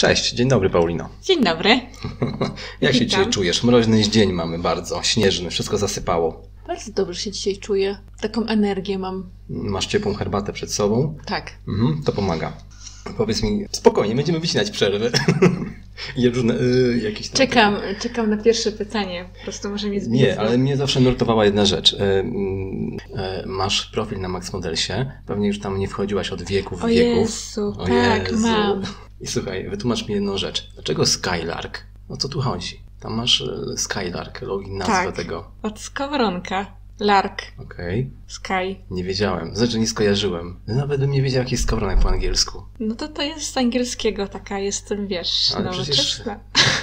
Cześć, dzień dobry Paulino. Dzień dobry. Jak się dzisiaj czujesz? Mroźny dzień mamy bardzo, śnieżny, wszystko zasypało. Bardzo dobrze się dzisiaj czuję. Taką energię mam. Masz ciepłą herbatę przed sobą? Tak. To pomaga. Powiedz mi, spokojnie, będziemy wycinać przerwy. I różne, jakieś tam Czekam na pierwsze pytanie. Po prostu może mnie zbić. Nie, ale mnie zawsze nurtowała jedna rzecz. Masz profil na Max Modelsie. Pewnie już tam nie wchodziłaś od wieków. Jezu, tak, mam. I słuchaj, wytłumacz mi jedną rzecz. Dlaczego Skylark? O co tu chodzi? Tam masz Skylark, login, nazwę tego. Od skowronka. Lark. Okej. Sky. Nie wiedziałem. Znaczy nie skojarzyłem. Nawet bym nie wiedział, jaki jest skowronek po angielsku. No to jest z angielskiego, taka jestem, wiesz, Ale nowoczesna.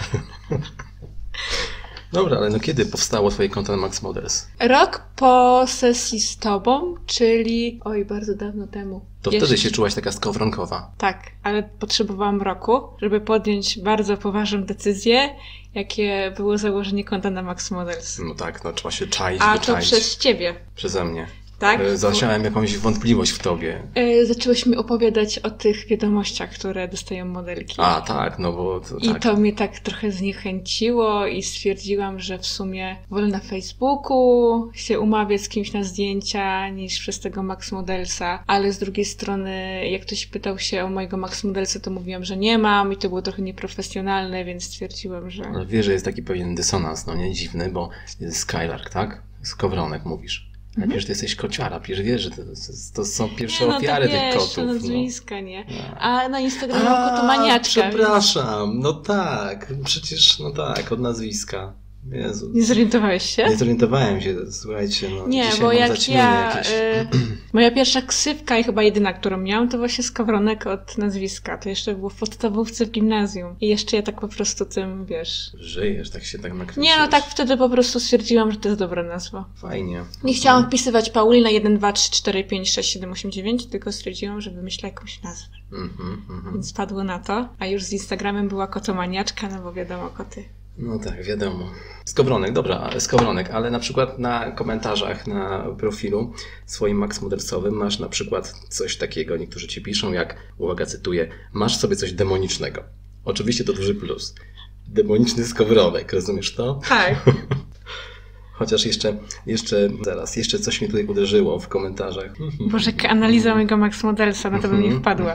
Dobra, ale no kiedy powstało twoje konto na Max Models? Rok po sesji z tobą, czyli... Oj, bardzo dawno temu. To wtedy się czułaś taka skowronkowa. Tak, ale potrzebowałam roku, żeby podjąć bardzo poważną decyzję, jakie było założenie konta na Max Models. No tak, no trzeba się czaić, A wyczaić. to przez ciebie. Przeze mnie. Tak? Zasiałem jakąś wątpliwość w tobie. Zaczęłaś mi opowiadać o tych wiadomościach, które dostają modelki. A, tak, no bo... I to mnie tak trochę zniechęciło i stwierdziłam, że w sumie wolę na Facebooku się umawiać z kimś na zdjęcia niż przez tego Max Modelsa, ale z drugiej strony jak ktoś pytał się o mojego Max Modelsa, to mówiłam, że nie mam i to było trochę nieprofesjonalne, więc stwierdziłam, że... Ale wiesz, że jest taki pewien dysonans, no nie dziwny, bo jest Skylark, tak? Skowronek mówisz. Ale przecież ty jesteś kociara, przecież wiesz, że to są pierwsze ofiary tych kotów. No nazwiska, nie? A na Instagramie kotomaniaczka. Przepraszam, no tak, przecież, no tak, od nazwiska. Jezu. Nie zorientowałeś się? Nie zorientowałem się, słuchajcie, no nie, dzisiaj bo mam jak ja, jakieś. moja pierwsza ksywka i chyba jedyna, którą miałam, to właśnie skowronek od nazwiska. To jeszcze było w podstawówce w gimnazjum. I jeszcze ja tak po prostu tym, wiesz... Żyjesz, tak się tak nakręciłeś. Nie, no tak wtedy po prostu stwierdziłam, że to jest dobra nazwa. Fajnie. Nie chciałam wpisywać Paulina 1, 2, 3, 4, 5, 6, 7, 8, 9, tylko stwierdziłam, że wymyślę jakąś nazwę. Więc padło na to. A już z Instagramem była kotomaniaczka, no bo wiadomo, koty. No tak, wiadomo. Skowronek, dobra, skowronek, ale na przykład na komentarzach na profilu swoim Max Modelsowym masz na przykład coś takiego, niektórzy ci piszą jak, uwaga, cytuję, masz sobie coś demonicznego. Oczywiście to duży plus. Demoniczny skowronek, rozumiesz to? Tak. Chociaż jeszcze coś mnie tutaj uderzyło w komentarzach. Boże, analiza mojego Max Modelsa, na to bym nie wpadła.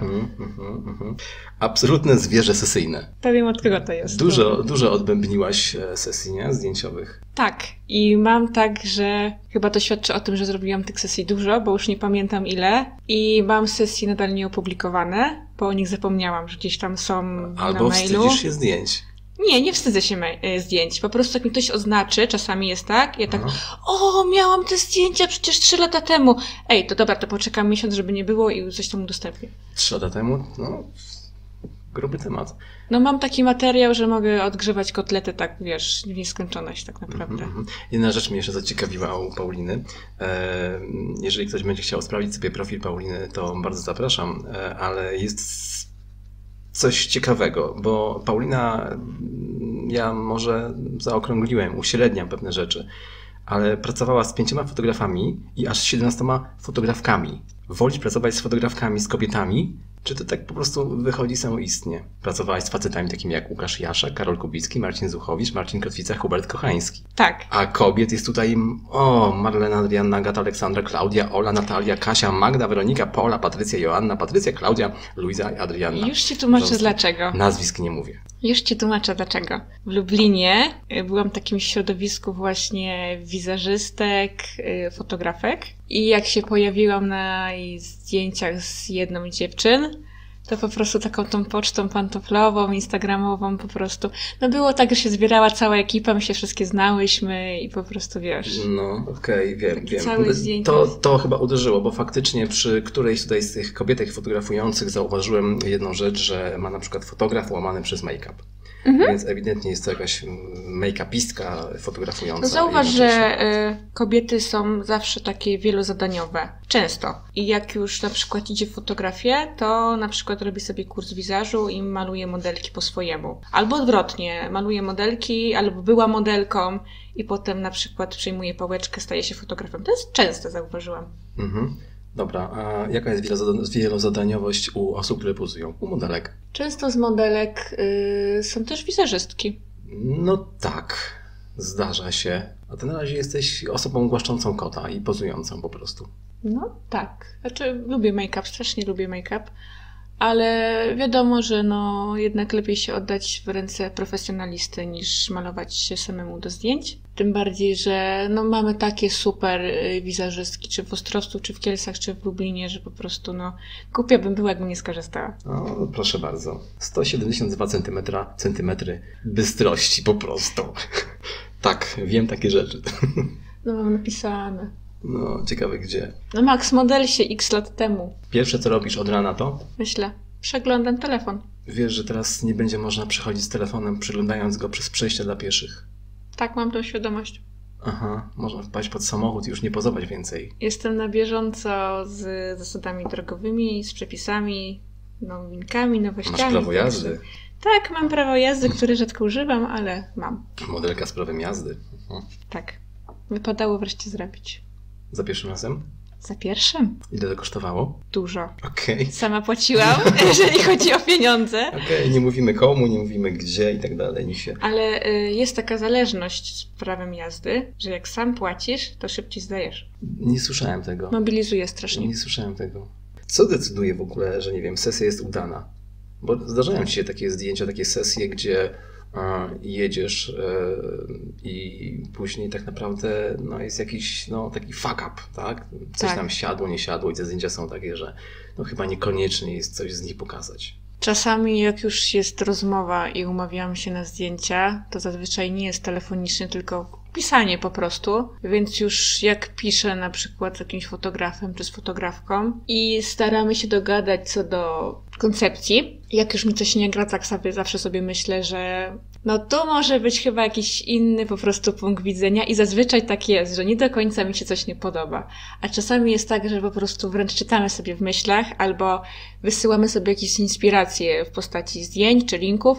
Absolutne zwierzę sesyjne. Powiem, od kogo to jest. Dużo odbębniłaś sesji, nie? Zdjęciowych. Tak. I mam tak, że chyba to świadczy o tym, że zrobiłam tych sesji dużo, bo już nie pamiętam ile. I mam sesje nadal nieopublikowane, bo o nich zapomniałam, że gdzieś tam są albo na mailu. wstydzisz się zdjęć. Nie wstydzę się zdjęć. Po prostu jak mi ktoś oznaczy, czasami jest tak, ja tak, o, miałam te zdjęcia przecież 3 lata temu. Ej, to dobra, to poczekam miesiąc, żeby nie było i coś tam udostępnię. 3 lata temu? No, gruby temat. No mam taki materiał, że mogę odgrzewać kotlety tak, wiesz, w nieskończoność tak naprawdę. Jedna rzecz mnie jeszcze zaciekawiła u Pauliny. Jeżeli ktoś będzie chciał sprawdzić sobie profil Pauliny, to bardzo zapraszam, ale jest coś ciekawego, bo Paulina, ja może zaokrągliłem, uśredniam pewne rzeczy, ale pracowała z 5 fotografami i aż 17 fotografkami. Wolisz pracować z fotografkami, z kobietami, czy to tak po prostu wychodzi samoistnie? Pracowałaś z facetami takimi jak Łukasz Jaszak, Karol Kubicki, Marcin Zuchowicz, Marcin Kotwica, Hubert Kochański. Tak. A kobiet jest tutaj Marlena, Adrianna, Agata, Aleksandra, Klaudia, Ola, Natalia, Kasia, Magda, Weronika, Paula, Patrycja, Joanna, Patrycja, Klaudia, Luiza i Adrianna. Już ci tłumaczę dlaczego. Nazwisk nie mówię. Już ci tłumaczę dlaczego. W Lublinie byłam w takim środowisku właśnie wizerzystek, fotografek i jak się pojawiłam na zdjęciach z jedną z dziewczyn, to po prostu taką tą pocztą pantoflową, instagramową po prostu. No było tak, że się zbierała cała ekipa, my się wszystkie znałyśmy i po prostu wiesz. No okej, wiem. Całe zdjęcie. To chyba uderzyło, bo faktycznie przy którejś tutaj z tych kobietek fotografujących zauważyłem jedną rzecz, że ma na przykład fotograf łamany przez make-up. Więc ewidentnie jest to jakaś make-upistka fotografująca. No zauważ, że kobiety są zawsze takie wielozadaniowe. Często. I jak już na przykład idzie w fotografię, to na przykład robi sobie kurs wizażu i maluje modelki po swojemu. Albo odwrotnie, maluje modelki, albo była modelką i potem na przykład przejmuje pałeczkę, staje się fotografem. To jest częste, zauważyłam. Dobra, a jaka jest wielozadaniowość u osób, które pozują? U modelek? Często z modelek są też wizerzystki. No tak, zdarza się. A ty na razie jesteś osobą głaszczącą kota i pozującą po prostu. No tak. Znaczy lubię make-up, strasznie lubię make-up. Ale wiadomo, że no jednak lepiej się oddać w ręce profesjonalisty niż malować się samemu do zdjęć. Tym bardziej, że no mamy takie super wizerzystki, czy w Ostrowcu, czy w Kielcach, czy w Lublinie, że po prostu no głupia bym była, jakbym nie skorzystała. No, proszę bardzo. 172 centymetry bystrości po prostu. Tak, wiem takie rzeczy. No mam napisane. No, ciekawe gdzie. No Max, model się x lat temu. Pierwsze co robisz od rana to? Myślę, przeglądam telefon. Wiesz, że teraz nie będzie można przechodzić z telefonem, przyglądając go przez przejścia dla pieszych. Tak, mam tą świadomość. Aha, można wpaść pod samochód i już nie pozować więcej. Jestem na bieżąco z zasadami drogowymi, z przepisami, nowinkami, nowościami. Masz prawo jazdy? Tak, mam prawo jazdy, które rzadko używam, ale mam. Modelka z prawem jazdy. Tak. Wypadało wreszcie zrobić. Za pierwszym razem? Za pierwszym? Ile to kosztowało? Dużo. Okej. Sama płaciłam, jeżeli chodzi o pieniądze. Okej, nie mówimy komu, nie mówimy gdzie i tak dalej. Nie się... Ale jest taka zależność z prawem jazdy, że jak sam płacisz, to szybciej zdajesz. Nie słyszałem tego. Mobilizuje strasznie. Nie słyszałem tego. Co decyduje w ogóle, że nie wiem, sesja jest udana? Bo zdarzają ci się takie zdjęcia, takie sesje, gdzie jedziesz i później tak naprawdę no, jest jakiś no, taki fuck up, tak? Coś Tak. tam siadło, nie siadło i te zdjęcia są takie, że no, chyba niekoniecznie jest coś z nich pokazać. Czasami jak już jest rozmowa i umawiamy się na zdjęcia, to zazwyczaj nie jest telefonicznie, tylko pisanie po prostu. Więc już jak piszę na przykład z jakimś fotografem czy z fotografką i staramy się dogadać co do koncepcji. Jak już mi coś nie gra, tak sobie zawsze sobie myślę, że no to może być chyba jakiś inny po prostu punkt widzenia i zazwyczaj tak jest, że nie do końca mi się coś nie podoba. A czasami jest tak, że po prostu wręcz czytamy sobie w myślach albo wysyłamy sobie jakieś inspiracje w postaci zdjęć czy linków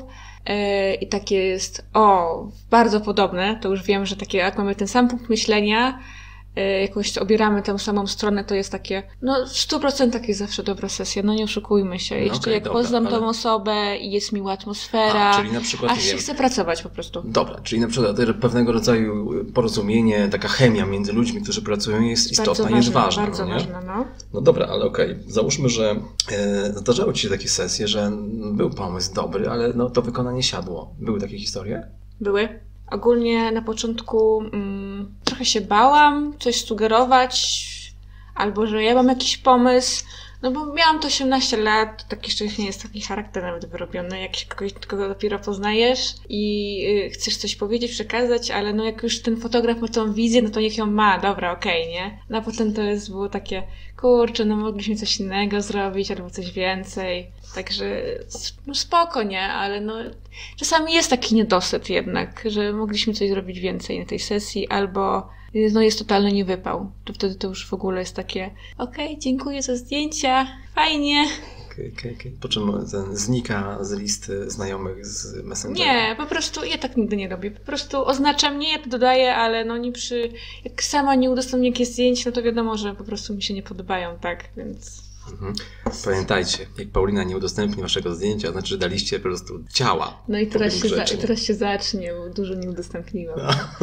i takie jest, bardzo podobne, to już wiem, że takie, jak mamy ten sam punkt myślenia, jakoś obieramy tę samą stronę, to jest takie, no w 100% jest zawsze dobra sesja, no nie oszukujmy się. Jeszcze okej, jak dobra, poznam ale... tą osobę i jest miła atmosfera, czyli na przykład, aż się chce pracować po prostu. Dobra, czyli na przykład pewnego rodzaju porozumienie, taka chemia między ludźmi, którzy pracują jest istotna, jest ważna. Bardzo no, nie? ważna, no. No dobra, ale okej. Załóżmy, że zdarzały ci się takie sesje, że był pomysł dobry, ale no, to wykonanie siadło. Były takie historie? Były. Ogólnie na początku trochę się bałam coś sugerować, albo że ja mam jakiś pomysł, no bo miałam to 18 lat, tak jeszcze nie jest taki charakter nawet wyrobiony, jak się kogo dopiero poznajesz i chcesz coś powiedzieć, przekazać, ale no jak już ten fotograf ma tą wizję, no to niech ją ma, dobra, okej, nie? No a potem to było takie, kurczę, no mogliśmy coś innego zrobić, albo coś więcej. Także no spoko, nie? Ale no czasami jest taki niedosyt jednak, że mogliśmy coś zrobić więcej na tej sesji, albo no jest totalny niewypał. To wtedy to już w ogóle jest takie okej, dziękuję za zdjęcia, fajnie. Okay. Po czym ten znika z listy znajomych z Messengera? Nie, po prostu ja tak nigdy nie robię. Po prostu oznaczam, nie, ja to dodaję, ale no nie jak sama nie udostępnię jakieś zdjęć, no to wiadomo, że po prostu mi się nie podobają, tak, więc... Pamiętajcie, jak Paulina nie udostępni waszego zdjęcia, znaczy, że daliście po prostu ciała. No i teraz się zacznie, bo dużo nie udostępniłam.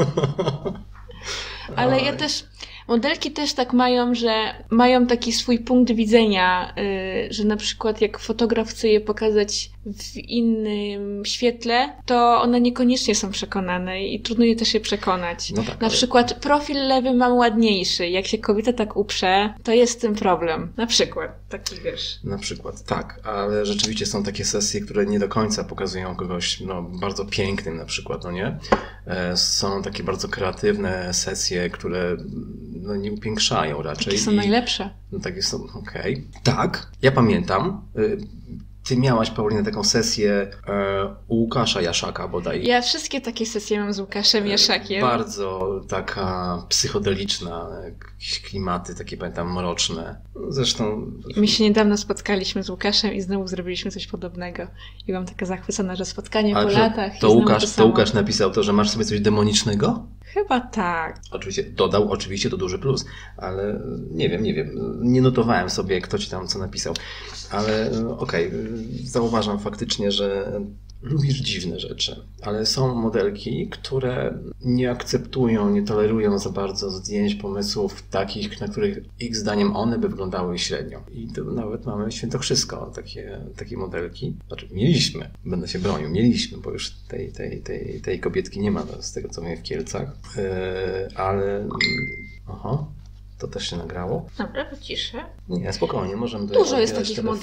Ale ja też, modelki też tak mają, że mają taki swój punkt widzenia, że na przykład jak fotograf chce je pokazać w innym świetle, to one niekoniecznie są przekonane i trudno je też je przekonać. No tak, na przykład profil lewy mam ładniejszy. Jak się kobieta tak uprze, to jest z tym problem. Na przykład, taki wiesz. Na przykład, tak, ale rzeczywiście są takie sesje, które nie do końca pokazują kogoś no, bardzo pięknym na przykład, no nie? Są takie bardzo kreatywne sesje, które no, nie upiększają raczej. Takie są najlepsze. No takie są, okej. Tak, ja pamiętam. Ty miałaś, Paulina, taką sesję u Łukasza Jaszaka bodaj. Ja wszystkie takie sesje mam z Łukaszem Jaszakiem. Bardzo taka psychodeliczna, jakieś klimaty takie, pamiętam, mroczne. Zresztą... My się niedawno spotkaliśmy z Łukaszem i znowu zrobiliśmy coś podobnego. I byłam taka zachwycona, że spotkanie po latach. To Łukasz napisał to, że masz sobie coś demonicznego? Chyba tak. Oczywiście dodał, oczywiście to duży plus, ale nie wiem. Nie notowałem sobie, kto ci tam co napisał. Ale okej, zauważam faktycznie, że lubisz dziwne rzeczy, ale są modelki, które nie akceptują, nie tolerują za bardzo zdjęć, pomysłów takich, na których ich zdaniem one by wyglądały średnio. I to nawet mamy świętokrzysko takie modelki. Znaczy mieliśmy, będę się bronił, bo już tej kobietki nie ma z tego, co miałem w Kielcach, ale... Aha. To też się nagrało? Dobra, wyciszę. Nie, spokojnie, możemy... Dużo jest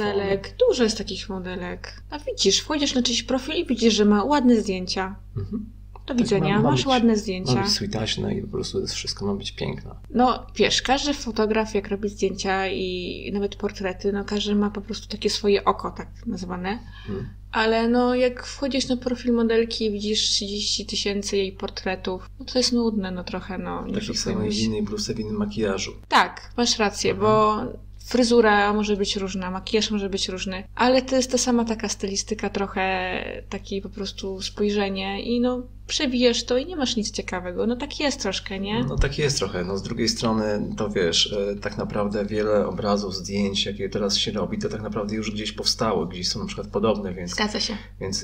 takich modelek. A widzisz, wchodzisz na czyjś profil i widzisz, że ma ładne zdjęcia. Do widzenia, masz ładne zdjęcia. Ma być sweetaśne i po prostu wszystko ma być piękne. No wiesz, każdy fotograf jak robi zdjęcia i nawet portrety, no każdy ma po prostu takie swoje oko, tak nazwane. Ale no jak wchodzisz na profil modelki i widzisz 30 000 jej portretów, no to jest nudne, no trochę, no. Takich samych w innej bluzce, w innym makijażu. Tak, masz rację, bo fryzura może być różna, makijaż może być różny, ale to jest ta sama taka stylistyka, trochę takie po prostu spojrzenie i no przewijasz to i nie masz nic ciekawego. No tak jest troszkę, nie? No tak jest trochę. No z drugiej strony to wiesz, tak naprawdę wiele obrazów, zdjęć, jakie teraz się robi, to tak naprawdę już gdzieś powstały, gdzieś są na przykład podobne, więc... Zgadza się. Więc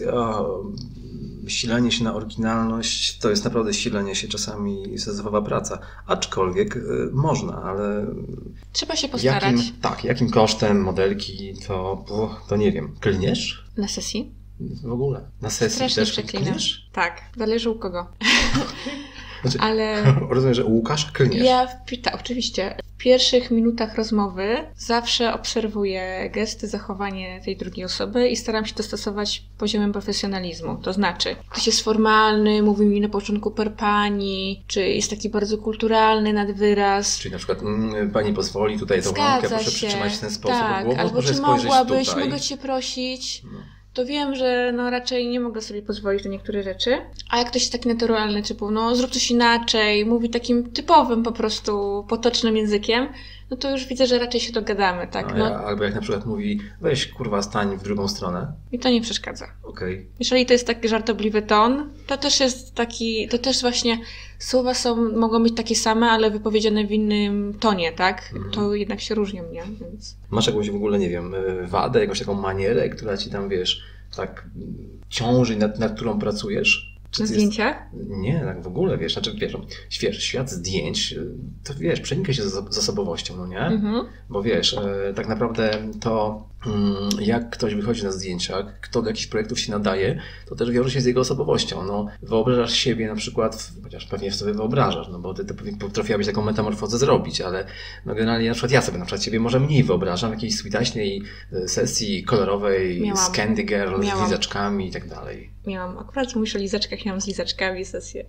silenie się na oryginalność to jest naprawdę silenie się czasami sezowa praca. Aczkolwiek można, ale... Trzeba się postarać. Jakim kosztem modelki, to nie wiem. Klniesz? Na sesji? W ogóle. Na sesji strasznie też klniesz? Tak, zależy u kogo. Znaczy, ale... Rozumiem, że u Łukasza klniesz? Oczywiście. W pierwszych minutach rozmowy zawsze obserwuję gesty, zachowanie tej drugiej osoby i staram się dostosować poziomem profesjonalizmu. To znaczy, ktoś jest formalny, mówi mi na początku per pani, czy jest taki bardzo kulturalny nadwyraz. Czyli na przykład pani pozwoli tutaj tą rąkę, proszę przytrzymać w ten sposób. Tak, albo czy mogłabyś, mogę cię prosić. To wiem, że no raczej nie mogę sobie pozwolić na niektóre rzeczy. A jak ktoś jest taki naturalny, typu no zrób coś inaczej, mówi takim typowym po prostu potocznym językiem, no to już widzę, że raczej się dogadamy, tak? Albo jak na przykład mówi, weź kurwa stań w drugą stronę. Mi to nie przeszkadza. Okej. Jeżeli to jest taki żartobliwy ton, to też jest taki, to też właśnie słowa mogą być takie same, ale wypowiedziane w innym tonie, tak? To jednak się różnią, nie? Więc... Masz jakąś w ogóle, nie wiem, wadę, jakąś taką manierę, która ci tam, wiesz, tak ciąży, nad którą pracujesz? Na zdjęciach? Nie, tak w ogóle, wiesz, wiesz, świat zdjęć, to wiesz, przenika się z osobowością, no nie? Bo wiesz, tak naprawdę to jak ktoś wychodzi na zdjęciach, kto do jakichś projektów się nadaje, to też wiąże się z jego osobowością. No, wyobrażasz siebie na przykład, chociaż pewnie sobie wyobrażasz, no bo ty potrafiłabyś taką metamorfozę zrobić, ale no generalnie na przykład ja sobie na przykład siebie może mniej wyobrażam w jakiejś switaśnej sesji kolorowej z Candy Girl, z lizaczkami i tak dalej. Akurat mówisz o lizaczkach, miałam z lizaczkami sesję.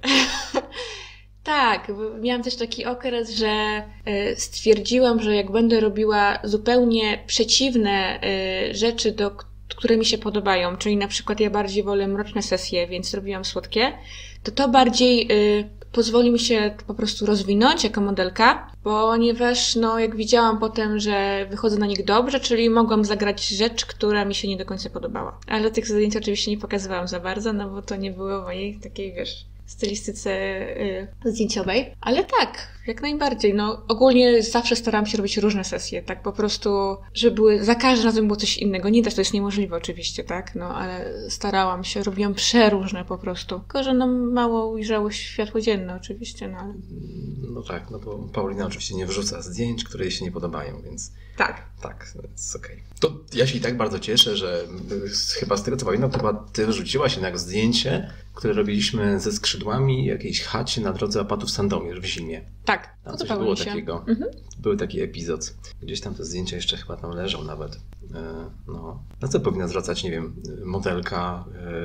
Tak, miałam też taki okres, że stwierdziłam, że jak będę robiła zupełnie przeciwne rzeczy, które mi się podobają, czyli na przykład ja bardziej wolę mroczne sesje, więc robiłam słodkie, to bardziej pozwoli mi się po prostu rozwinąć jako modelka, ponieważ no, jak widziałam potem, że wychodzę na nich dobrze, czyli mogłam zagrać rzecz, która mi się nie do końca podobała. Ale tych zdjęć oczywiście nie pokazywałam za bardzo, no bo to nie było w mojej takiej, wiesz, stylistyce zdjęciowej. Ale tak, jak najbardziej. No, ogólnie zawsze starałam się robić różne sesje, tak po prostu, żeby za każdym razem było coś innego. Nie da się, to jest niemożliwe oczywiście, tak? No, ale starałam się, robiłam przeróżne po prostu. Tylko, że no mało ujrzało światło dzienne oczywiście, no ale... No tak, no bo Paulina oczywiście nie wrzuca zdjęć, które jej się nie podobają, więc... Tak. Tak, jest okej. To ja się i tak bardzo cieszę, że chyba z tego co pamiętam, to chyba ty wrzuciłaś jednak zdjęcie, które robiliśmy ze skrzydłami jakiejś chacie na drodze Opatów Sandomierz w zimie. Tak, tam coś było takiego. Był taki epizod. Gdzieś tam te zdjęcia jeszcze chyba tam leżą nawet. No. Na co powinna zwracać, nie wiem, modelka,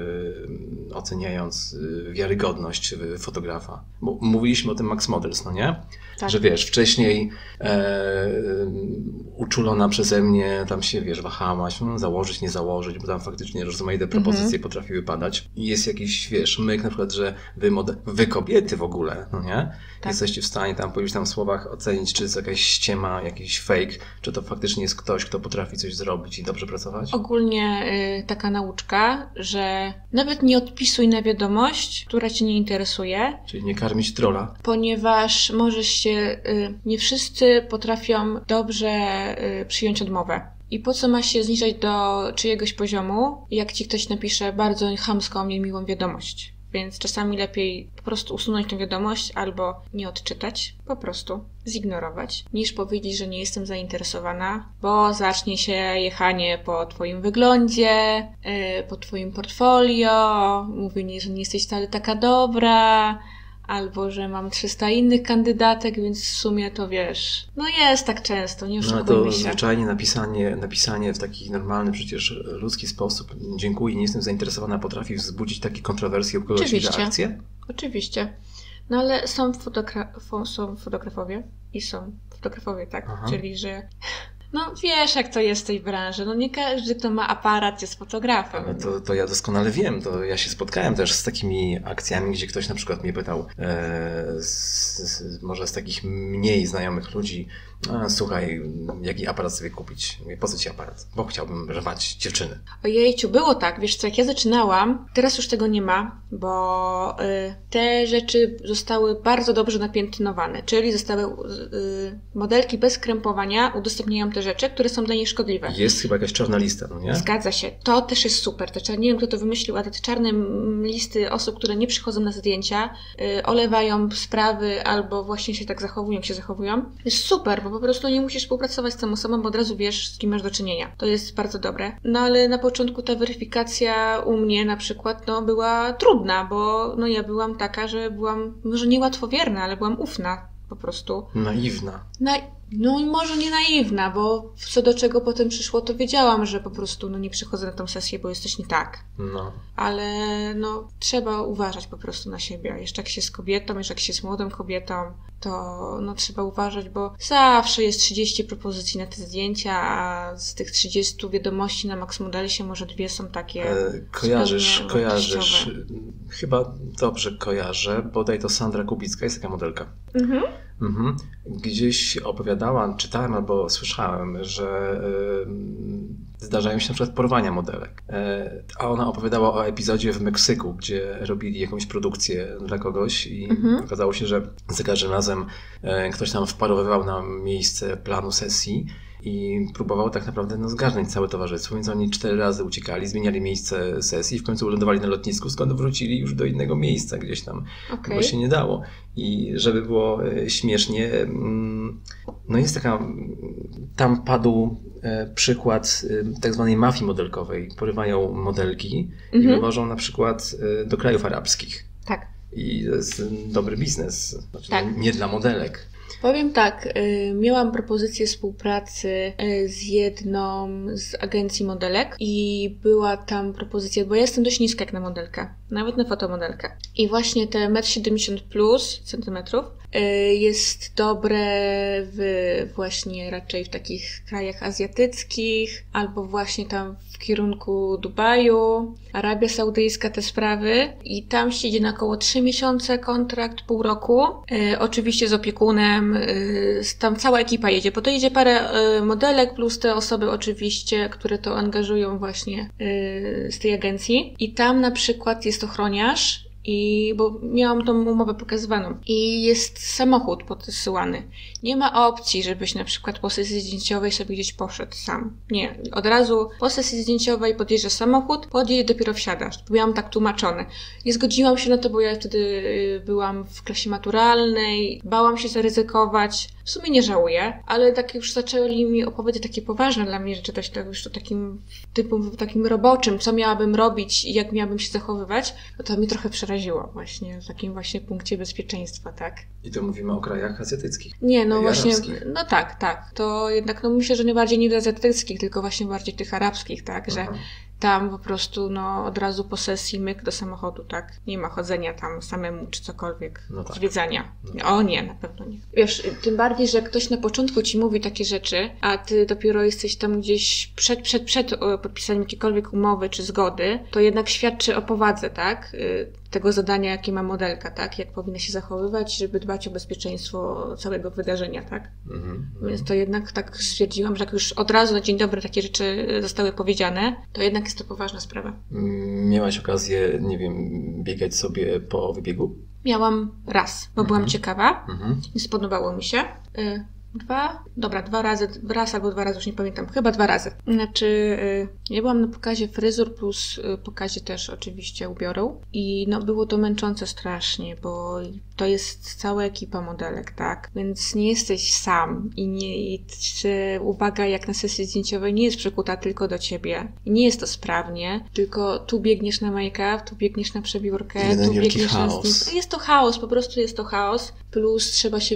oceniając wiarygodność fotografa? Bo mówiliśmy o tym Max Models, no nie? Tak. Że wiesz, wcześniej uczulona przeze mnie, tam się, wiesz, wahałaś, założyć, nie założyć, bo tam faktycznie rozmaite propozycje potrafiły padać. I jest jakiś, wiesz, myk na przykład, że wy kobiety w ogóle, no nie? Tak. Jesteście w stanie tam po iluś tam słowach ocenić, czy jest jakaś ściema, jakiś fake, czy to faktycznie jest ktoś, kto potrafi coś zrobić i dobrze pracować? Ogólnie taka nauczka, że nawet nie odpisuj na wiadomość, która cię nie interesuje. Czyli nie karmić trolla. Ponieważ możesz się... nie wszyscy potrafią dobrze przyjąć odmowę. I po co masz się zniżać do czyjegoś poziomu, jak ci ktoś napisze bardzo chamską, niemiłą wiadomość. Więc czasami lepiej po prostu usunąć tę wiadomość albo nie odczytać, po prostu zignorować, niż powiedzieć, że nie jestem zainteresowana, bo zacznie się jechanie po twoim wyglądzie, po twoim portfolio, mówienie, że nie jesteś wcale taka dobra, albo że mam 300 innych kandydatek, więc w sumie to wiesz, no jest tak często, nie oszukujmy się. Zwyczajnie napisanie w taki normalny, przecież ludzki sposób, dziękuję, nie jestem zainteresowana, potrafi wzbudzić takie kontrowersje u kogoś i reakcje? Oczywiście. No ale są fotografowie i są fotografowie, tak? Aha. Czyli, że... No wiesz, jak to jest w tej branży. No nie każdy, kto ma aparat, jest fotografem. Ale to ja doskonale wiem. To ja się spotkałem też z takimi akcjami, gdzie ktoś na przykład mnie pytał może z takich mniej znajomych ludzi, słuchaj, jaki aparat sobie kupić? Mówię, po co ci aparat? Bo chciałbym rwać dziewczyny. Ojejciu, było tak. Wiesz co, jak ja zaczynałam, teraz już tego nie ma, bo te rzeczy zostały bardzo dobrze napiętnowane, czyli zostały modelki bez krępowania udostępniają te rzeczy, które są dla niej szkodliwe. Jest chyba jakaś czarna lista, no nie? Zgadza się. To też jest super. Nie wiem, kto to wymyślił, ale te czarne listy osób, które nie przychodzą na zdjęcia, olewają sprawy albo właśnie się tak zachowują, jak się zachowują. Jest super, bo po prostu nie musisz współpracować z tą osobą, bo od razu wiesz, z kim masz do czynienia. To jest bardzo dobre. No ale na początku ta weryfikacja u mnie na przykład, no była trudna, bo no ja byłam taka, że byłam może nie łatwowierna, ale byłam ufna po prostu. Naiwna. No może nie naiwna, bo co do czego potem przyszło, to wiedziałam, że po prostu no nie przychodzę na tą sesję, bo jest coś nie tak. No. Ale no trzeba uważać po prostu na siebie. Jeszcze jak się jest kobietą, jeszcze jak się jest młodą kobietą, to no trzeba uważać, bo zawsze jest 30 propozycji na te zdjęcia, a z tych 30 wiadomości na Max Modelsie może 2 są takie kojarzysz. Chyba dobrze kojarzę, bodaj to Sandra Kubicka, jest taka modelka. Mhm. Gdzieś opowiadałam, czytałem albo słyszałem, że zdarzają się na przykład porwania modelek. A ona opowiadała o epizodzie w Meksyku, gdzie robili jakąś produkcję dla kogoś i okazało się, że za każdym razem ktoś tam wparowywał na miejsce planu sesji i próbował tak naprawdę zgarnąć całe towarzystwo, więc oni 4 razy uciekali, zmieniali miejsce sesji i w końcu lądowali na lotnisku, skąd wrócili już do innego miejsca gdzieś tam, bo się nie dało. I żeby było śmiesznie, no jest tam padł przykład tak zwanej mafii modelkowej. Porywają modelki i wywożą na przykład do krajów arabskich. Tak. I to jest dobry biznes, znaczy tak. Nie dla modelek. Powiem tak, miałam propozycję współpracy z jedną z agencji modelek i była tam propozycja, bo ja jestem dość niska jak na modelkę, nawet na fotomodelkę. I właśnie te 1,70 m plus centymetrów jest dobre właśnie raczej w takich krajach azjatyckich albo właśnie tam w kierunku Dubaju, Arabia Saudyjska, te sprawy i tam się idzie na około 3 miesiące kontrakt, pół roku, oczywiście z opiekunem, tam cała ekipa jedzie, bo to jedzie parę modelek plus te osoby oczywiście, które to angażują właśnie z tej agencji i tam na przykład jest ochroniarz bo miałam tą umowę pokazywaną i jest samochód podsyłany. Nie ma opcji, żebyś na przykład po sesji zdjęciowej sobie gdzieś poszedł sam. Nie. Od razu po sesji zdjęciowej podjeżdża samochód, podjedzie, dopiero wsiadasz. Miałam tak tłumaczone. Nie zgodziłam się na to, bo ja wtedy byłam w klasie maturalnej, bałam się zaryzykować. W sumie nie żałuję, ale tak już zaczęli mi opowiadać takie poważne dla mnie rzeczy, to już to takim roboczym, co miałabym robić i jak miałabym się zachowywać, to mnie trochę przeraziło właśnie w takim właśnie punkcie bezpieczeństwa, tak? I to mówimy o krajach azjatyckich. Nie, no właśnie, no tak. To jednak, myślę, że nie bardziej nie azjatyckich, tylko właśnie bardziej tych arabskich, tak, że tam po prostu, od razu po sesji myk do samochodu, tak? Nie ma chodzenia tam samemu, czy cokolwiek, zwiedzania. O nie, na pewno nie. Wiesz, tym bardziej, że ktoś na początku ci mówi takie rzeczy, a ty dopiero jesteś tam gdzieś przed podpisaniem jakiejkolwiek umowy czy zgody, to jednak świadczy o powadze, tak? tego zadania, jakie ma modelka, tak? Jak powinna się zachowywać, żeby dbać o bezpieczeństwo całego wydarzenia, tak? Więc to jednak tak stwierdziłam, że jak już od razu na dzień dobry takie rzeczy zostały powiedziane, to jednak jest to poważna sprawa. Miałaś okazję, nie wiem, biegać sobie po wybiegu? Miałam raz, bo byłam ciekawa i spodobało mi się. Raz albo dwa razy, już nie pamiętam, chyba 2 razy. Znaczy, ja byłam na pokazie fryzur plus pokazie też oczywiście ubioru i no było to męczące strasznie, bo to jest cała ekipa modelek, tak? Więc nie jesteś sam i uwaga jak na sesji zdjęciowej nie jest przykuta tylko do ciebie. I nie jest to sprawnie, tylko tu biegniesz na make-up, tu biegniesz na przebiórkę, tu biegniesz na zdjęcie. Jest to chaos, po prostu jest to chaos, plus trzeba się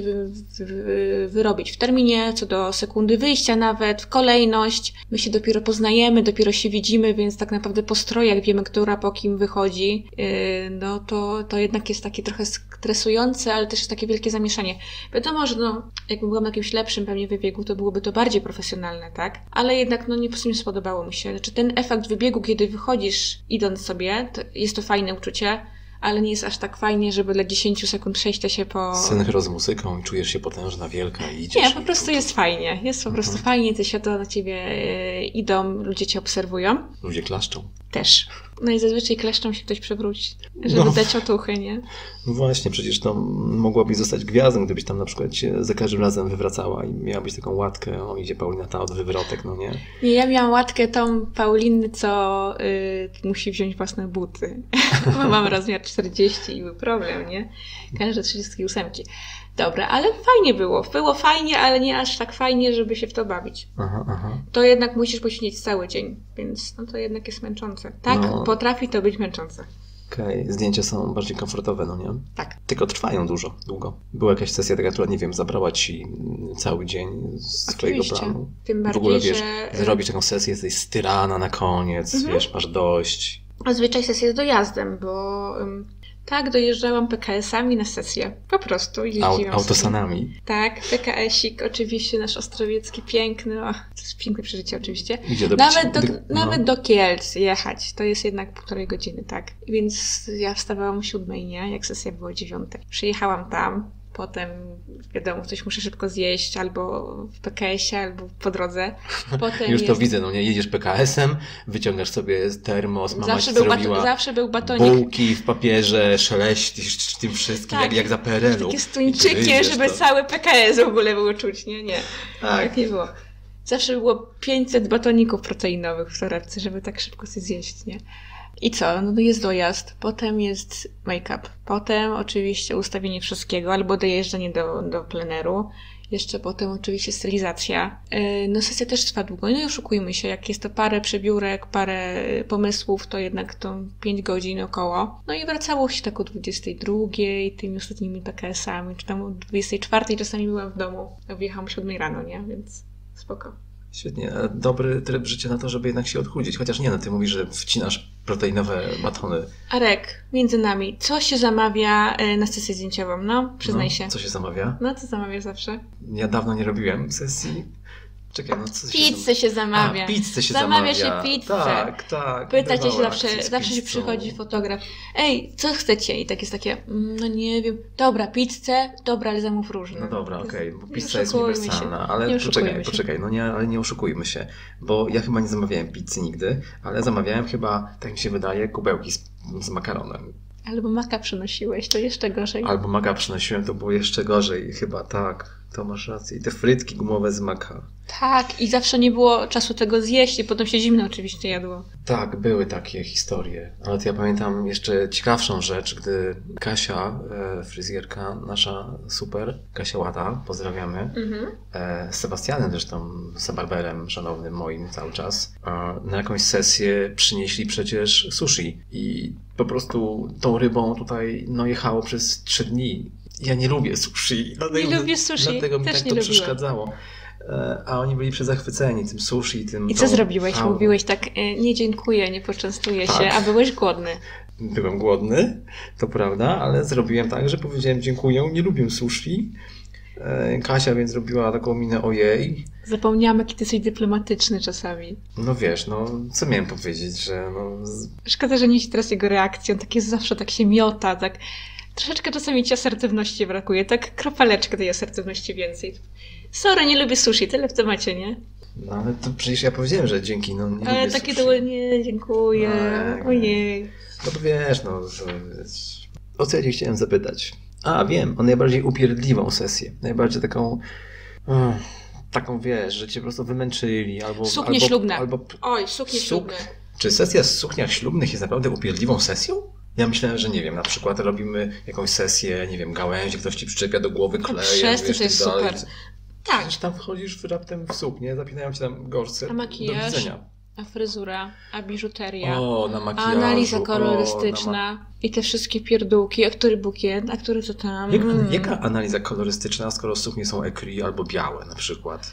wyrobić w terminie, co do sekundy wyjścia nawet, w kolejność. My się dopiero poznajemy, dopiero się widzimy, więc tak naprawdę po strojach wiemy, która po kim wychodzi. No to jednak jest takie trochę stresujące, ale też jest takie wielkie zamieszanie. Wiadomo, że no, jakby byłam na jakimś lepszym pewnie wybiegu, to byłoby to bardziej profesjonalne, tak? Ale jednak no nie po prostu spodobało mi się. Znaczy ten efekt wybiegu, kiedy wychodzisz idąc sobie, to jest to fajne uczucie, ale nie jest aż tak fajnie, żeby dla 10 sekund przejścia się po... Synchro z muzyką i czujesz się potężna, wielka i idziesz. Nie, po prostu jest fajnie. Jest po prostu fajnie, te światła na ciebie idą, ludzie cię obserwują. Ludzie klaszczą. Też. No i zazwyczaj kleszczą się ktoś przewrócić, żeby dać otuchy, nie? No właśnie, przecież to mogłabyś zostać gwiazdą, gdybyś tam na przykład się za każdym razem wywracała i miałabyś taką łatkę, o idzie Paulina ta od wywrotek, no nie? Nie, ja miałam łatkę tą Pauliny, co musi wziąć własne buty. Bo mam rozmiar 40 i był problem, nie? Każde 38. Dobra, ale fajnie było. Było fajnie, ale nie aż tak fajnie, żeby się w to bawić. To jednak musisz poświęcić cały dzień, więc no to jednak jest męczące. Tak, potrafi to być męczące. Okej, zdjęcia są bardziej komfortowe, no nie? Tak. Tylko trwają długo. Była jakaś sesja taka, która, nie wiem, zabrała ci cały dzień z twojego planu. Tym bardziej, w ogóle, wiesz, zrobisz taką sesję, jesteś styrana na koniec, wiesz, masz dość. Zazwyczaj sesja jest dojazdem, bo... Tak, dojeżdżałam PKS-ami na sesję. Po prostu jeździłam autosanami. Sobie. Tak, PKS-ik, oczywiście nasz ostrowiecki, piękny. To jest piękne przeżycie oczywiście. Nawet do Kielc jechać, to jest jednak 1,5 godziny, tak. Więc ja wstawałam o 7, nie? Jak sesja była o 9. Przyjechałam tam. Potem, wiadomo, coś muszę szybko zjeść, albo w PKS-ie, albo po drodze. Potem już to widzę, no nie? Jedziesz PKS-em, wyciągasz sobie termos, mama ci zrobiła zawsze był batonik. Bułki w papierze, szeleścisz tym wszystkim, tak, jak za PRL-u. Takie stuńczyki, żeby cały PKS w ogóle było czuć, nie? Nie, tak nie było. Zawsze było 500 batoników proteinowych w torebce, żeby tak szybko sobie zjeść, nie? I co? No jest dojazd, potem jest make-up, potem oczywiście ustawienie wszystkiego, albo dojeżdżanie do pleneru, jeszcze potem oczywiście stylizacja. No sesja też trwa długo, no i oszukujmy się, jak jest to parę przebiórek, parę pomysłów, to jednak to 5 godzin około. No i wracało się tak o 22 tymi ostatnimi PKS-ami, czy tam o 24 czasami byłam w domu, wyjechałam o 7 rano, nie? Więc spoko. Świetnie. Dobry tryb życia na to, żeby jednak się odchudzić. Chociaż nie, no ty mówisz, że wcinasz proteinowe batony. Arek, między nami, co się zamawia na sesję zdjęciową? No, przyznaj się. Co się zamawia? No, co zamawiasz zawsze? Ja dawno nie robiłem sesji. Czekaj, no co pizzę się zamawia. Pizzę się zamawia. Się pizzę. Tak. Pyta cię zawsze się przychodzi fotograf. Ej, co chcecie? I tak jest takie, no nie wiem. Dobra, pizzę, dobra, ale zamów różne. No dobra, okej, bo pizza jest uniwersalna, ale poczekaj, no nie, ale nie oszukujmy się, bo ja chyba nie zamawiałem pizzy nigdy, ale zamawiałem chyba, tak mi się wydaje, kubełki z makaronem. Albo maka przynosiłeś, to jeszcze gorzej. Albo maka przynosiłem, to było jeszcze gorzej, chyba tak. To masz rację. I te frytki gumowe z maka. Tak, i zawsze nie było czasu tego zjeść i potem się zimno oczywiście jadło. Tak, były takie historie. Ale to ja pamiętam jeszcze ciekawszą rzecz, gdy Kasia, fryzjerka nasza super, Kasia Łata, pozdrawiamy, z Sebastianem zresztą, Sebarberem szanownym moim cały czas, na jakąś sesję przynieśli przecież sushi i po prostu tą rybą tutaj jechało przez 3 dni. Ja nie lubię sushi. Nie lubię sushi. Dlatego mi też tak to przeszkadzało. A oni byli przezachwyceni tym sushi. I co zrobiłeś? Mówiłeś tak, nie dziękuję, nie poczęstuję się, a byłeś głodny. Byłem głodny, to prawda, ale zrobiłem tak, że powiedziałem dziękuję, nie lubię sushi. Kasia więc robiła taką minę ojej. Zapomniałam, jaki ty jesteś dyplomatyczny czasami. No wiesz, no co miałem powiedzieć, że no... Szkoda, że nie widzi teraz jego reakcji. On tak jest zawsze, tak się miota, tak... Troszeczkę czasami ci asertywności brakuje, tak kropeleczkę tej asertywności więcej. Sorry, nie lubię sushi, tyle w temacie, nie? No ale to przecież ja powiedziałem, że dzięki, no nie ale lubię takie sushi. to nie, dziękuję, No, ojej. No to wiesz, no... O co ja cię chciałem zapytać? A, wiem, o najbardziej upierdliwą sesję. Najbardziej taką... taką, wiesz, że cię po prostu wymęczyli, albo... Suknie ślubne. Albo... Oj, suknie ślubne. Czy sesja z sukniach ślubnych jest naprawdę upierdliwą sesją? Ja myślałem, że nie wiem, na przykład robimy jakąś sesję, nie wiem, gałęzi, ktoś ci przyczepia do głowy klejem, Przestań, to jest super. Tak. Przecież tam wchodzisz raptem w suknię, zapinają ci tam gorset. A makijaż? Do widzenia. A fryzura? A biżuteria? O, na A makijażu. analiza kolorystyczna? I te wszystkie pierdółki. A który bukiet? A który co tam? Jaka analiza kolorystyczna, skoro suknie są écru albo białe na przykład?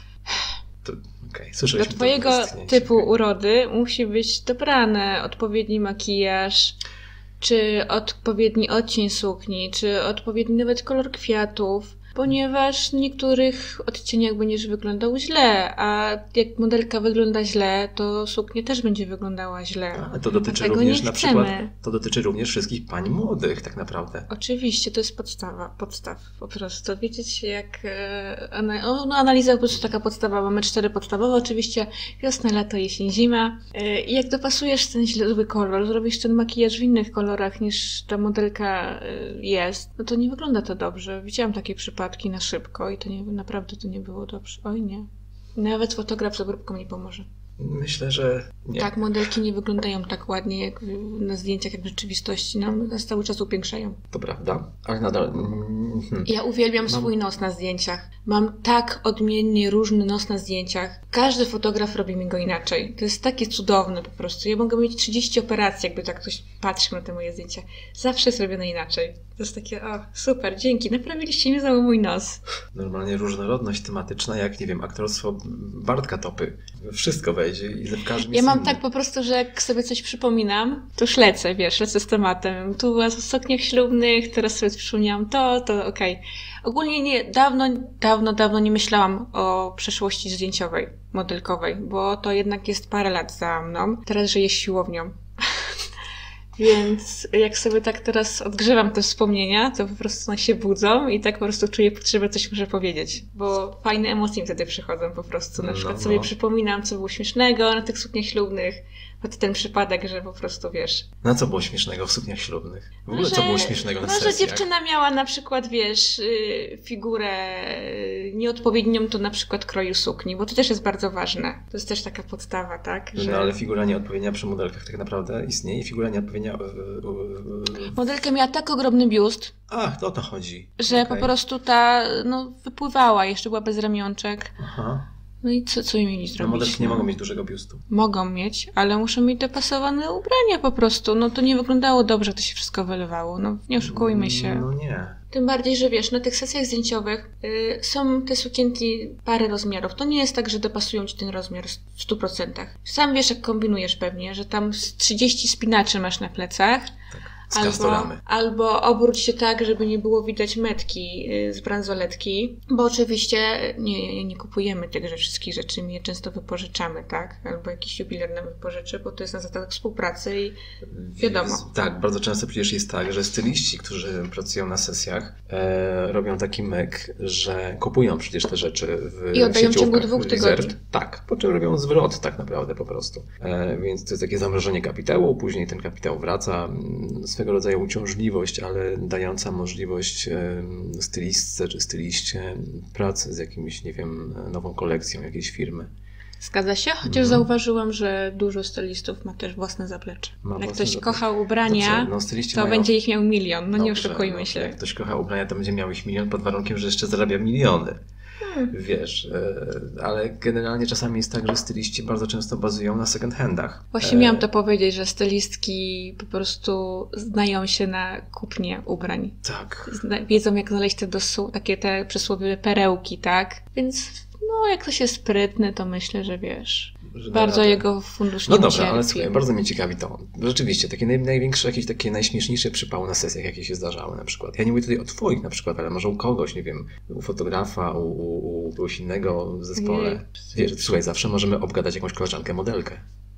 Do twojego typu urody musi być dobrane odpowiedni makijaż, czy odpowiedni odcień sukni, czy odpowiedni nawet kolor kwiatów, ponieważ w niektórych odcieniach będziesz wyglądał źle, a jak modelka wygląda źle, to suknia też będzie wyglądała źle. A to dotyczy również na przykład, to dotyczy również wszystkich pań młodych tak naprawdę. Oczywiście, to jest podstaw po prostu. Wiedzieć jak analiza po prostu taka podstawa, mamy 4 podstawowe, oczywiście wiosna, lato, jesień, zima. I jak dopasujesz ten zły kolor, zrobisz ten makijaż w innych kolorach niż ta modelka jest, no to nie wygląda to dobrze. Widziałam takie przypadki na szybko i to naprawdę to nie było dobrze. Oj nie. Nawet fotograf z obróbką nie pomoże. Myślę, że nie. Tak, modelki nie wyglądają tak ładnie jak na zdjęciach, jak w rzeczywistości. Nas cały czas upiększają. To prawda, ale nadal... Ja uwielbiam swój nos na zdjęciach. Mam tak odmiennie różny nos na zdjęciach. Każdy fotograf robi mi go inaczej. To jest takie cudowne po prostu. Ja mogę mieć 30 operacji, jakby tak ktoś patrzył na te moje zdjęcia. Zawsze jest robione inaczej. To jest takie, super, dzięki, naprawiliście mi cały mój nos. Normalnie różnorodność tematyczna, jak nie wiem, aktorstwo Bartka Topy. Wszystko wejdzie i w każdym. Ja mam tak po prostu, że jak sobie coś przypominam, to już lecę, lecę z tematem. Tu była o sukniach ślubnych, teraz sobie przypomniałam to okej. Ogólnie nie, dawno nie myślałam o przeszłości zdjęciowej, modelkowej, bo to jednak jest parę lat za mną. Teraz żyję siłownią. Więc jak sobie tak teraz odgrzewam te wspomnienia, to po prostu one się budzą i tak po prostu czuję potrzebę coś może powiedzieć. Bo fajne emocje mi wtedy przychodzą po prostu. Na przykład sobie przypominam, co było śmiesznego na tych sukniach ślubnych. Ten przypadek, że po prostu wiesz... Na co było śmiesznego w sukniach ślubnych? W ogóle co było śmiesznego na sesjach? Że dziewczyna miała na przykład, figurę nieodpowiednią do na przykład kroju sukni, bo to też jest bardzo ważne. To jest też taka podstawa, tak? Że... No ale figura nieodpowiednia przy modelkach tak naprawdę istnieje i figura nieodpowiednia... Modelka miała tak ogromny biust. Ach, to o to chodzi. Że po prostu wypływała, jeszcze była bez ramionczek. Aha. No i co im mieli zrobić? No modelki nie mogą mieć dużego biustu. Mogą mieć, ale muszą mieć dopasowane ubrania po prostu. No to nie wyglądało dobrze, to się wszystko wylewało. No nie oszukujmy się. No nie. Tym bardziej, że na tych sesjach zdjęciowych są te sukienki parę rozmiarów. To nie jest tak, że dopasują ci ten rozmiar w 100%. Sam wiesz, jak kombinujesz pewnie, że tam 30 spinaczy masz na plecach. Tak. Albo obróć się tak, żeby nie było widać metki z bransoletki, bo oczywiście nie kupujemy tych wszystkich rzeczy, my je często wypożyczamy, tak? Albo jakiś jubiler nam wypożyczy, bo to jest na zasadach współpracy i wiadomo. Tak, bardzo często przecież jest tak, że styliści, którzy pracują na sesjach, robią taki myk, że kupują przecież te rzeczy w i oddają w ciągu 2 tygodni. Tak, po czym robią zwrot tak naprawdę po prostu. Więc to jest takie zamrożenie kapitału, później ten kapitał wraca, swego rodzaju uciążliwość, ale dająca możliwość stylistce czy styliście pracy z jakimś, nie wiem, nową kolekcją jakiejś firmy. Zgadza się, chociaż zauważyłam, że dużo stylistów ma też własne zaplecze. Jak ktoś kocha ubrania, to będzie ich miał 1 milion, nie oszukujmy się. Jak ktoś kocha ubrania, to będzie miał ich 1 milion pod warunkiem, że jeszcze zarabia miliony. Wiesz, ale generalnie czasami jest tak, że styliści bardzo często bazują na second handach. Właśnie miałam to powiedzieć, że stylistki po prostu znają się na kupnie ubrań. Tak. Wiedzą, jak znaleźć te przysłowiowe perełki, tak? Więc jak ktoś jest sprytny, to myślę, że wiesz. że da Bardzo radę. jego fundusz No nie dobra, ale cierpi. słuchaj, bardzo mnie ciekawi to. Rzeczywiście, takie największe, jakieś takie najśmieszniejsze przypały na sesjach, jakie się zdarzały na przykład. Ja nie mówię tutaj o twoich na przykład, ale może u kogoś, nie wiem, u fotografa, u kogoś innego w zespole. Wiesz, słuchaj, zawsze możemy obgadać jakąś koleżankę, modelkę.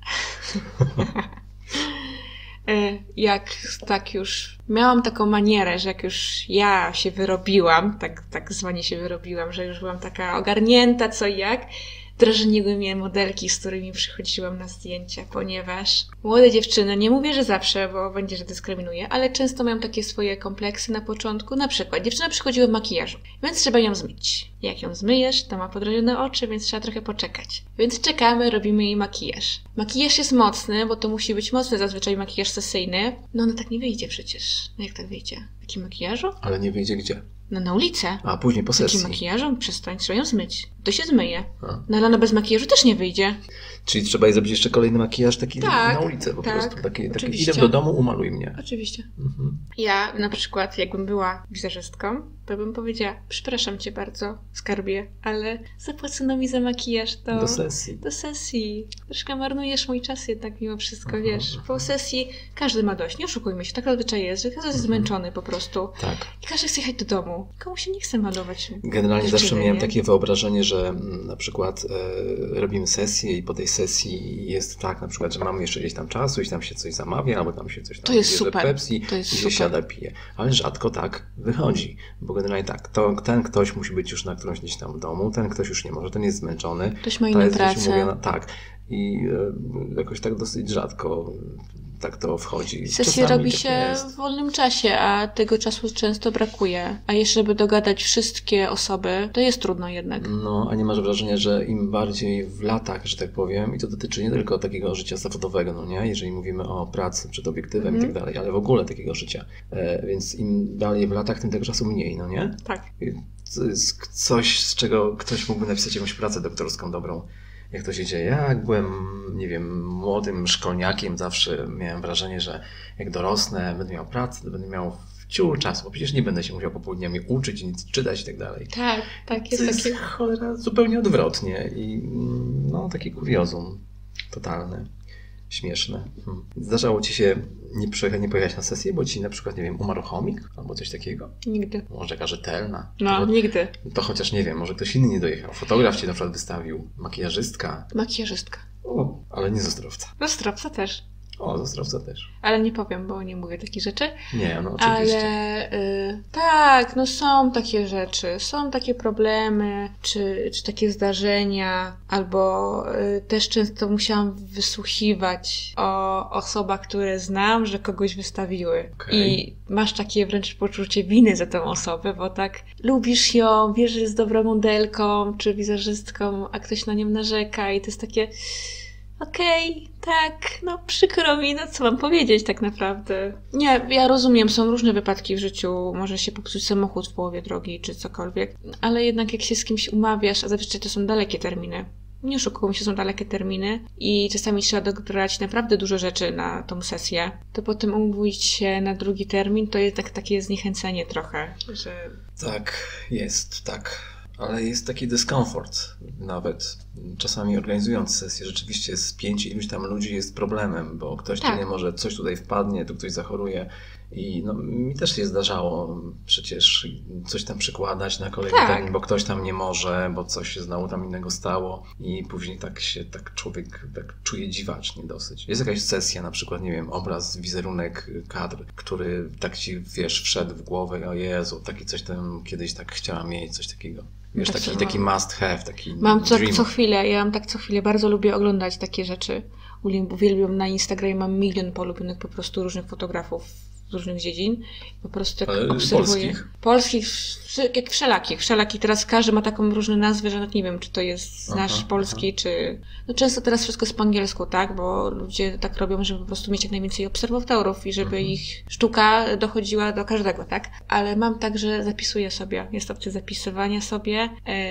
Jak tak już miałam taką manierę, że jak już ja się wyrobiłam, tak zwanie się wyrobiłam, że już byłam taka ogarnięta co i jak, drażniły mnie modelki, z którymi przychodziłam na zdjęcia, ponieważ młode dziewczyny, nie mówię, że zawsze, bo będzie, że dyskryminuję, ale często mają takie swoje kompleksy na początku. Na przykład dziewczyna przychodziła w makijażu, więc trzeba ją zmyć. Jak ją zmyjesz, to ma podrażnione oczy, więc trzeba trochę poczekać. Więc czekamy, robimy jej makijaż. Makijaż jest mocny, bo to musi być mocny zazwyczaj makijaż sesyjny. No ona tak nie wyjdzie przecież. No jak tak wyjdzie? W takim makijażu? Ale nie wyjdzie gdzie? No na ulicę. A później po Z takim sesji. makijażem? Przestań, trzeba ją zmyć. To się zmyje. A. No ale ona bez makijażu też nie wyjdzie. Czyli trzeba jej zrobić jeszcze kolejny makijaż taki Tak, na ulicę po tak, prostu. Taki oczywiście. idę do domu, umaluj mnie. Oczywiście. Mhm. Ja na przykład, jakbym była wizerzystką, to bym powiedziała, przepraszam cię bardzo, skarbie, ale zapłacono mi za makijaż Do sesji. do sesji. Troszkę marnujesz mój czas jednak mimo wszystko, wiesz. Po sesji każdy ma dość, nie oszukujmy się, tak zazwyczaj jest, że każdy jest zmęczony po prostu. Tak. I każdy chce jechać do domu. Komu się nie chce malować. Generalnie dziewczyny, zawsze miałem nie? takie wyobrażenie, że na przykład robimy sesję i po tej sesji jest tak na przykład, że mamy jeszcze gdzieś tam czasu i tam się coś zamawia, albo tam się coś tam To jest bierze super. Pepsi To jest i się super. siada, pije. Ale rzadko tak wychodzi, bo generalnie tak, ten ktoś musi być już na którymś gdzieś tam domu, ten ktoś już nie może, ten jest zmęczony. Ktoś ma Ta inną jest gdzieś pracę. umówiona, tak. I jakoś tak dosyć rzadko tak to wchodzi. Sesję Czasami robi tak się jest. w wolnym czasie, a tego czasu często brakuje. A jeszcze, żeby dogadać wszystkie osoby, to jest trudno jednak. No, a nie masz wrażenia, że im bardziej w latach, że tak powiem, i to dotyczy nie tylko takiego życia zawodowego, no nie, jeżeli mówimy o pracy przed obiektywem i tak dalej, ale w ogóle takiego życia. Więc im dalej w latach, tym tego czasu mniej, no nie? Tak. To jest coś, z czego ktoś mógłby napisać jakąś pracę doktorską dobrą. Jak to się dzieje? Ja jak byłem, nie wiem, młodym szkolniakiem, zawsze miałem wrażenie, że jak dorosnę, będę miał pracę, to będę miał wciół czasu, bo przecież nie będę się musiał popołudniami uczyć, nic czytać i tak dalej. Tak, To jest cholera zupełnie odwrotnie i no taki kuriozum totalny, śmieszny. Zdarzało ci się nie pojechać na sesję, bo ci na przykład, nie wiem, umarł chomik albo coś takiego? Nigdy. Może jaka rzetelna. No, nigdy. To chociaż nie wiem, może ktoś inny nie dojechał. Fotograf cię na przykład wystawił, makijażystka. Makijażystka. O, ale nie zastrowca. Zastrowca też. O, zastrowca też. Ale nie powiem, bo nie mówię takich rzeczy. Nie, no oczywiście. Ale tak, no są takie rzeczy, są takie problemy, czy takie zdarzenia, albo też często musiałam wysłuchiwać o osobach, które znam, że kogoś wystawiły. Okej. I masz takie wręcz poczucie winy za tą osobę, bo tak lubisz ją, wiesz, że jest dobrą modelką, czy wizerzystką, a ktoś na nią narzeka i to jest takie... Okej, tak, no przykro mi, no co mam powiedzieć tak naprawdę. Nie, ja rozumiem, są różne wypadki w życiu, może się popsuć samochód w połowie drogi, czy cokolwiek, ale jednak jak się z kimś umawiasz, a zazwyczaj to są dalekie terminy, nie oszukujmy się, są dalekie terminy i czasami trzeba dograć naprawdę dużo rzeczy na tą sesję, to potem umówić się na drugi termin, to jest takie zniechęcenie trochę, że... Tak, jest, tak. Ale jest taki dyskomfort nawet. Czasami organizując sesję, rzeczywiście z 5 iluś tam ludzi jest problemem, bo ktoś tu Tak. nie może, coś tutaj wpadnie, tu ktoś zachoruje. I no, mi też się zdarzało przecież coś tam przykładać na kolejny Tak. termin, bo ktoś tam nie może, bo coś się znowu tam innego stało i później tak człowiek tak czuje dziwacznie dosyć. Jest jakaś sesja, na przykład, nie wiem, obraz, wizerunek, kadr, który tak ci, wiesz, wszedł w głowę, o Jezu, taki coś tam kiedyś tak chciałam mieć, coś takiego. Wiesz, Tak samo. taki must have, taki Mam dream. ja mam tak co chwilę, bardzo lubię oglądać takie rzeczy. Uwielbiam na Instagramie, mam milion polubionych po prostu różnych fotografów z różnych dziedzin. Po prostu tak Ale obserwuję. polskich? Jak wszelakich. Teraz każdy ma taką różne nazwy, że nawet nie wiem, czy to jest nasz polski, czy... No często teraz wszystko jest po angielsku, tak? Bo ludzie tak robią, żeby po prostu mieć jak najwięcej obserwatorów i żeby ich sztuka dochodziła do każdego, tak? Ale mam tak, że zapisuję sobie. Jest opcja zapisywania sobie,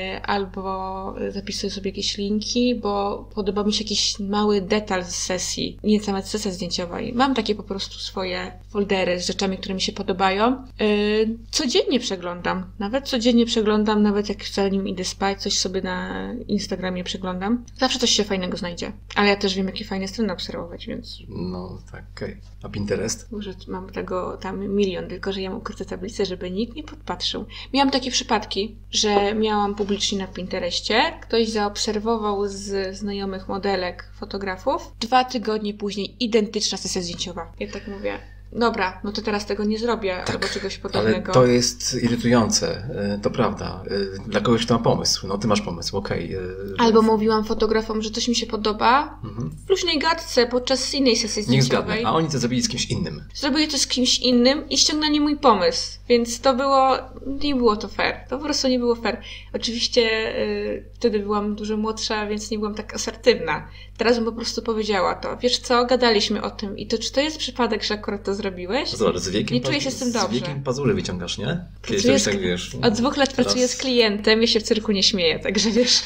albo zapisuję sobie jakieś linki, bo podoba mi się jakiś mały detal z sesji. Nie cała sesja zdjęciowa. I mam takie po prostu swoje foldery Pinterest z rzeczami, które mi się podobają. Codziennie przeglądam. Nawet jak zanim idę spać, coś sobie na Instagramie przeglądam. Zawsze coś się fajnego znajdzie. Ale ja też wiem, jakie fajne strony obserwować, więc... No tak, okej. A Pinterest? Może mam tego tam milion, tylko że ja mam ukryte tablice, żeby nikt nie podpatrzył. Miałam takie przypadki, że miałam publicznie na Pinterestie. Ktoś zaobserwował z znajomych modelek fotografów. 2 tygodnie później identyczna sesja zdjęciowa. Ja tak mówię, dobra, no to teraz tego nie zrobię, tak, albo czegoś podobnego. Ale to jest irytujące, to prawda. Dla kogoś, kto ma pomysł. No ty masz pomysł, okej. Albo mówiłam fotografom, że coś mi się podoba w luźnej gadce podczas innej sesji Niech zdjęciowej. zgadnę, a oni to zrobili z kimś innym. Zrobili to z kimś innym i ściągnęli mój pomysł. Więc to nie było to fair. To po prostu nie było fair. Oczywiście wtedy byłam dużo młodsza, więc nie byłam tak asertywna. Teraz bym po prostu powiedziała to. Wiesz co, gadaliśmy o tym i to czy to jest przypadek, że akurat to zrobiłeś? Zobacz, z wiekiem nie czuję się z tym dobrze. Z wiekiem pazury wyciągasz, nie? Kiedyś tak wiesz. Od 2 lat pracuję z klientem, ja się w cyrku nie śmieję, także wiesz.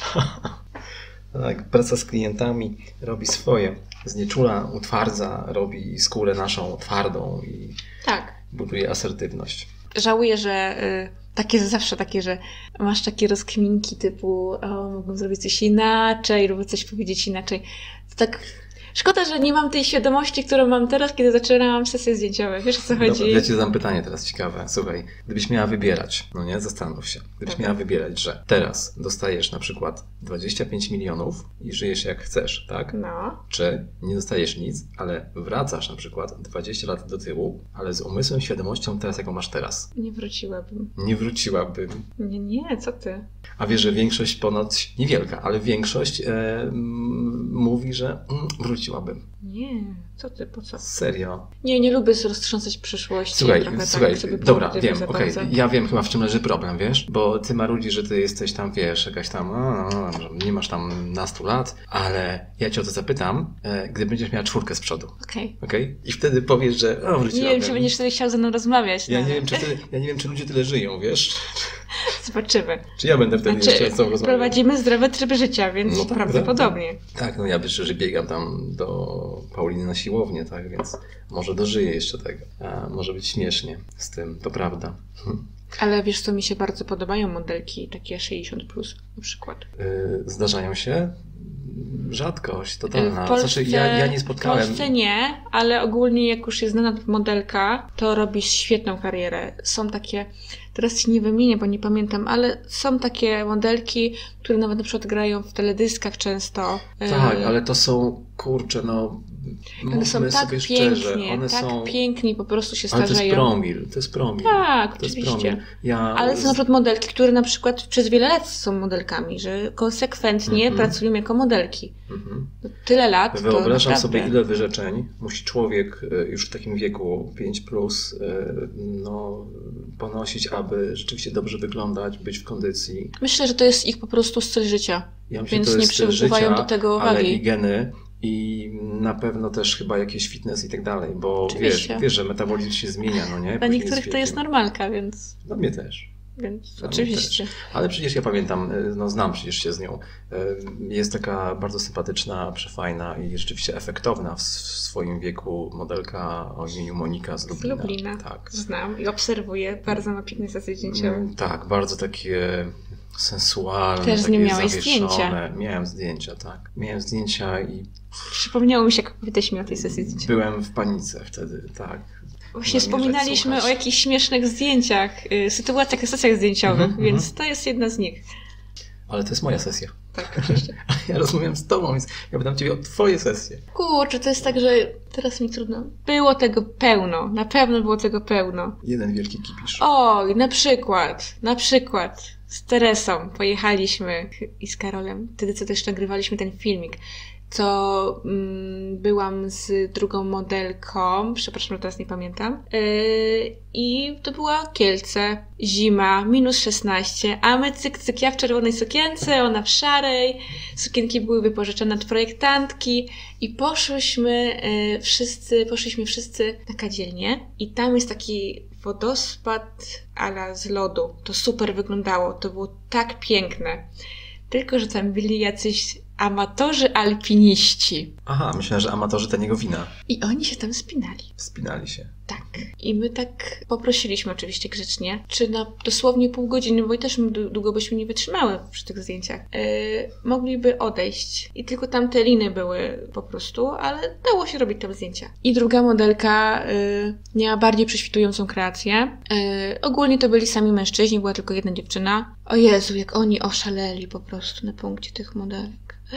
Tak, praca z klientami robi swoje. Znieczula, utwardza, robi skórę naszą twardą i tak. Buduje asertywność. Żałuję, że zawsze takie, że masz takie rozkminki typu mogę zrobić coś inaczej lub coś powiedzieć inaczej. To tak szkoda, że nie mam tej świadomości, którą mam teraz, kiedy zaczynałam sesje zdjęciowe. Wiesz, o co chodzi? Dobra, ja ci zadam pytanie teraz ciekawe. Słuchaj, gdybyś miała wybierać, no nie, zastanów się. Gdybyś miała wybierać, że teraz dostajesz na przykład 25 milionów i żyjesz jak chcesz, tak? No. Czy nie dostajesz nic, ale wracasz na przykład 20 lat do tyłu, ale z umysłem, świadomością teraz, jaką masz teraz? Nie wróciłabym. Nie wróciłabym. Nie, co ty? A wiesz, że większość ponoć, niewielka, ale większość mówi, że wróciłabym. Nie, co ty, po co? Serio? Nie lubię roztrząsać przyszłości. Słuchaj, tak, dobra, wiem, okej. Ja wiem chyba w czym leży problem, wiesz? Bo ty marudzisz, że ty jesteś tam, wiesz, jakaś tam, nie masz tam nastu lat, ale ja cię o to zapytam, gdy będziesz miała 4 z przodu. Okej? I wtedy powiesz, że wróciłabym. Nie wiem, czy będziesz wtedy chciał ze mną rozmawiać. Ja nie wiem, czy ludzie tyle żyją, wiesz? Zobaczymy. Czy ja będę wtedy jeszcze z tobą rozmawiał? Prowadzimy zdrowy tryb życia, więc prawdopodobnie. Tak, no ja myślę, że biegam tam do Pauliny na siłownię, tak, więc może dożyję jeszcze tego. Może być śmiesznie z tym, to prawda. Ale wiesz co, mi się bardzo podobają modelki takie 60+, na przykład. Zdarzają się? Rzadkość, totalna. Ja nie spotkałem. W Polsce nie, ale ogólnie jak już jest znana modelka, to robi świetną karierę. Są takie, teraz ci nie wymienię, bo nie pamiętam, ale są takie modelki, które nawet na przykład grają w teledyskach często. Tak, ale to są, kurczę, one są tak sobie szczerze, one tak są pięknie po prostu się starzeją. Ale to jest promil. Tak, oczywiście. Ale są na przykład modelki, które na przykład przez wiele lat są modelkami, że konsekwentnie pracują jako modelki. Tyle lat. Wyobrażam sobie, ile wyrzeczeń musi człowiek już w takim wieku 5+, ponosić, aby rzeczywiście dobrze wyglądać, być w kondycji. Myślę, że to jest ich po prostu styl życia. Ja myślę, więc nie przykuwają do tego wagi. Ale i geny. I na pewno też chyba jakiś fitness i tak dalej, bo wiesz, że metabolizm się zmienia, no nie? Dla niektórych to jest normalka, więc... Dla mnie też. Więc oczywiście. Ale przecież ja pamiętam, znam przecież się z nią. Jest taka bardzo sympatyczna, przefajna i rzeczywiście efektowna w swoim wieku modelka o imieniu Monika z Lublina. Z Lublina, tak. Znam i obserwuję. Bardzo ma piękne sesje zdjęciowe. Tak, bardzo takie sensualne, też takie nie miałeś zawieszone. Zdjęcia. Miałem zdjęcia, tak. Miałem zdjęcia i... Przypomniało mi się, jak opowiadałeś mi o tej sesji zdjęciowej. Byłem w panice wtedy, tak. Właśnie wspominaliśmy o jakichś śmiesznych zdjęciach, sytuacjach, sesjach zdjęciowych, więc to jest jedna z nich. Ale to jest moja sesja. Tak, oczywiście. Ja rozmawiam z tobą, więc ja pytam ciebie o twoje sesje. Kurczę, to jest tak, że teraz mi trudno. Było tego pełno, na pewno było tego pełno. Jeden wielki kipisz. Oj, na przykład z Teresą pojechaliśmy i z Karolem, wtedy co też nagrywaliśmy ten filmik, co byłam z drugą modelką, przepraszam, że teraz nie pamiętam, i to była Kielce, zima, -16, a my cyk, ja w czerwonej sukience, ona w szarej, sukienki były wypożyczone od projektantki i poszliśmy wszyscy na kadzielnię i tam jest taki wodospad ala z lodu. To super wyglądało, to było tak piękne. Tylko że tam byli jacyś amatorzy alpiniści. Aha, myślałem, że amatorzy taniego wina. I oni się tam wspinali. Wspinali się. Tak. I my tak poprosiliśmy oczywiście grzecznie, czy na dosłownie pół godziny, bo i też długo byśmy nie wytrzymały przy tych zdjęciach, mogliby odejść. I tylko tam te liny były po prostu, ale dało się robić tam zdjęcia. I druga modelka miała bardziej prześwitującą kreację. Ogólnie to byli sami mężczyźni, była tylko jedna dziewczyna. O Jezu, jak oni oszaleli po prostu na punkcie tych modelek.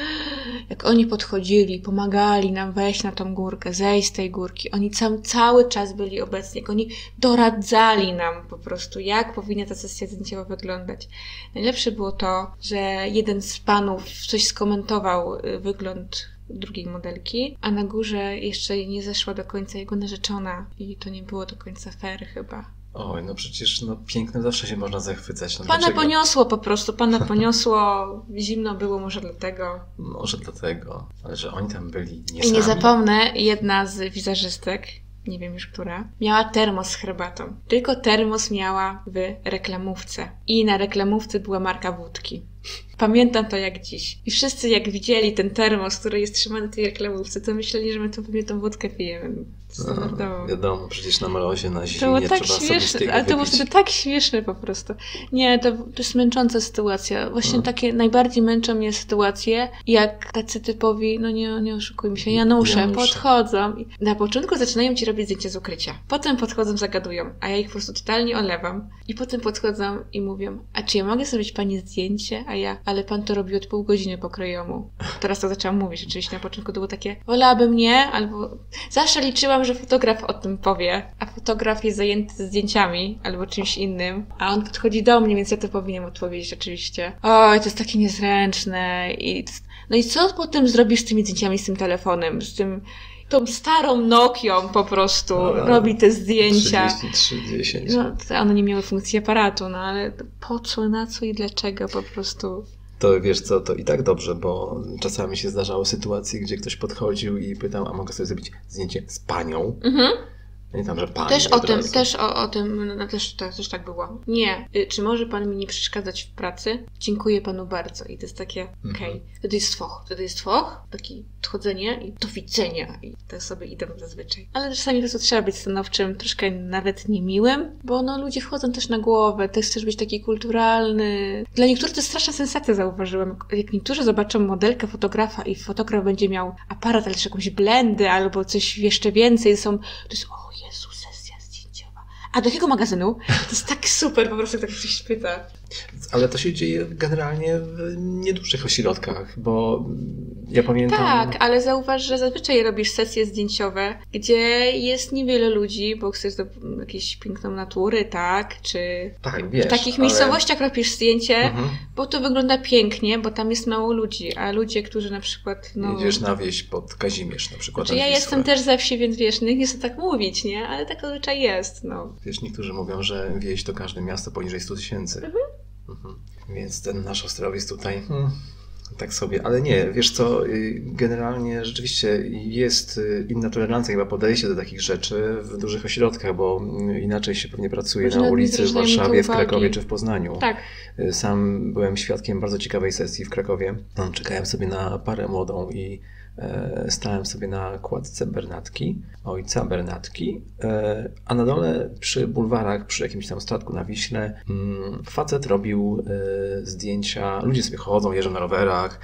Jak oni podchodzili, pomagali nam wejść na tą górkę, zejść z tej górki. Oni cały czas byli obecni, jak oni doradzali nam po prostu, jak powinna ta sesja zdjęciowa wyglądać. Najlepsze było to, że jeden z panów coś skomentował wygląd drugiej modelki, a na górze jeszcze nie zeszła do końca jego narzeczona i to nie było do końca fair chyba. Oj, no przecież pięknym zawsze się można zachwycać. No pana dlaczego? poniosło po prostu, poniosło, zimno było może dlatego. Może dlatego, ale że oni tam byli nie I sami. nie zapomnę, jedna z wizerzystek, nie wiem już która, miała termos z herbatą. Tylko termos miała w reklamówce. I na reklamówce była marka wódki. Pamiętam to jak dziś. I wszyscy jak widzieli ten termos, który jest trzymany w tej reklamówce, to myśleli, że my to pewnie tą wódkę pijemy. No, wiadomo, przecież na mrozie, na To zimnie było tak trzeba śmieszne, sobie ale to było wypić. wtedy tak śmieszne po prostu. Nie, to jest męcząca sytuacja. Właśnie takie najbardziej męczą mnie sytuacje, jak tacy typowi, no nie oszukujmy się, Janusze podchodzą i na początku zaczynają ci robić zdjęcia z ukrycia. Potem podchodzą, zagadują, a ja ich po prostu totalnie olewam. I potem podchodzą i mówią, a czy ja mogę zrobić pani zdjęcie? A ja, ale pan to robi od pół godziny po kryjomu. Teraz to zaczęłam mówić. Oczywiście na początku to było takie, wolałabym nie, albo zawsze liczyłam, że fotograf o tym powie, a fotograf jest zajęty zdjęciami albo czymś innym, a on podchodzi do mnie, więc ja to powinienem odpowiedzieć oczywiście. Oj, to jest takie niezręczne no i co potem zrobisz z tymi zdjęciami, z tym telefonem, tą starą Nokią po prostu robi te zdjęcia. 3310. No, one nie miały funkcji aparatu, no ale po co, na co i dlaczego po prostu. To wiesz co, to i tak dobrze, bo czasami się zdarzały sytuacje, gdzie ktoś podchodził i pytał, a mogę sobie zrobić zdjęcie z panią? Mhm. Nie tam, że pani Też od razu. też o tym, no, też tak było. Nie, czy może pan mi nie przeszkadzać w pracy? Dziękuję panu bardzo. I to jest takie, okej. Wtedy jest twoch, takie odchodzenie i do widzenia. I tak sobie idę zazwyczaj. Ale czasami po prostu trzeba być stanowczym, troszkę nawet niemiłym, bo no ludzie wchodzą też na głowę, też chcesz być taki kulturalny. Dla niektórych to jest straszna sensacja, zauważyłam. Jak niektórzy zobaczą modelkę fotografa i fotograf będzie miał aparat, ale też jakąś blendę albo coś jeszcze więcej, to jest Jezu, sesja zdjęciowa. A do jakiego magazynu? To jest tak super, po prostu tak ktoś pyta. Ale to się dzieje generalnie w niedużych ośrodkach, bo ja pamiętam... Tak, ale zauważ, że zazwyczaj robisz sesje zdjęciowe, gdzie jest niewiele ludzi, bo chcesz jakąś piękną natury, tak? Czy tak, wiesz, w takich miejscowościach robisz zdjęcie, bo to wygląda pięknie, bo tam jest mało ludzi, a ludzie, którzy na przykład... Jedziesz na wieś pod Kazimierz na przykład. Znaczy ja jestem też ze wsi, więc wiesz, nie chcę tak mówić, nie? Ale tak zazwyczaj jest, no. Wiesz, niektórzy mówią, że wieś to każde miasto poniżej 100 000. Więc ten nasz Ostrowiec tutaj tak sobie, ale nie, wiesz co, generalnie rzeczywiście jest inna tolerancja, chyba podejście do takich rzeczy w dużych ośrodkach, bo inaczej się pewnie pracuje na ulicy w Warszawie, w Krakowie czy w Poznaniu. Tak. Sam byłem świadkiem bardzo ciekawej sesji w Krakowie. Czekałem sobie na parę młodą i stałem sobie na kładce Bernatki, ojca Bernatki, a na dole przy bulwarach, przy jakimś tam statku na Wiśle facet robił zdjęcia, ludzie sobie chodzą, jeżdżą na rowerach,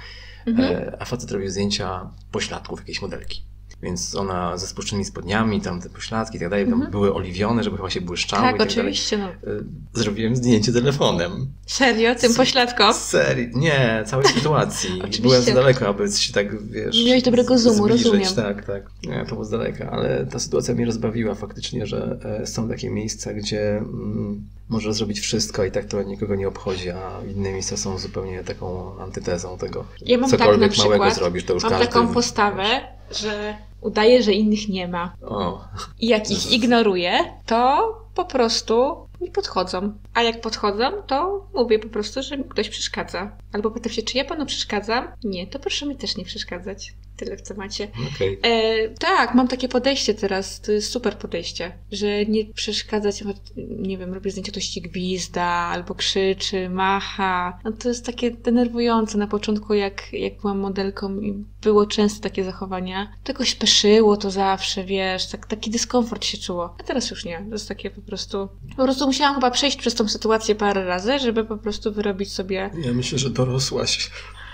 a facet robił zdjęcia pośladków jakiejś modelki. Więc ona ze spuszczonymi spodniami, tam te pośladki i tak dalej, tam były oliwione, żeby chyba się błyszczały. Tak, i tak oczywiście. No. Zrobiłem zdjęcie telefonem. Serio? Tym pośladkom? Serio? Nie, całej sytuacji. Oczywiście. Byłem z daleka, aby się tak, wiesz... Miałeś dobrego zoomu, zbliżyć. rozumiem. Tak. Nie, to było z daleka, ale ta sytuacja mnie rozbawiła faktycznie, że są takie miejsca, gdzie możesz zrobić wszystko i tak to nikogo nie obchodzi, a inne miejsca są zupełnie taką antytezą tego. Ja mam cokolwiek tak na przykład, małego zrobisz, to już mam każdy... taką postawę, że udaję, że innych nie ma. I jak ich ignoruję, to po prostu nie podchodzą. A jak podchodzą, to mówię po prostu, że mi ktoś przeszkadza. Albo pytam się, czy ja panu przeszkadzam? Nie, to proszę mi też nie przeszkadzać. Tyle w temacie. Okay. Tak, mam takie podejście teraz, to jest super podejście, że nie przeszkadzać, nie wiem, robię zdjęcia, ktoś ci gwizda, albo krzyczy, macha. No to jest takie denerwujące na początku, jak byłam modelką i było często takie zachowania. Tylko śpeszyło to zawsze, wiesz, taki dyskomfort się czuło. A teraz już nie, to jest takie po prostu musiałam chyba przejść przez tą sytuację parę razy, żeby po prostu wyrobić sobie... Ja myślę, że dorosłaś.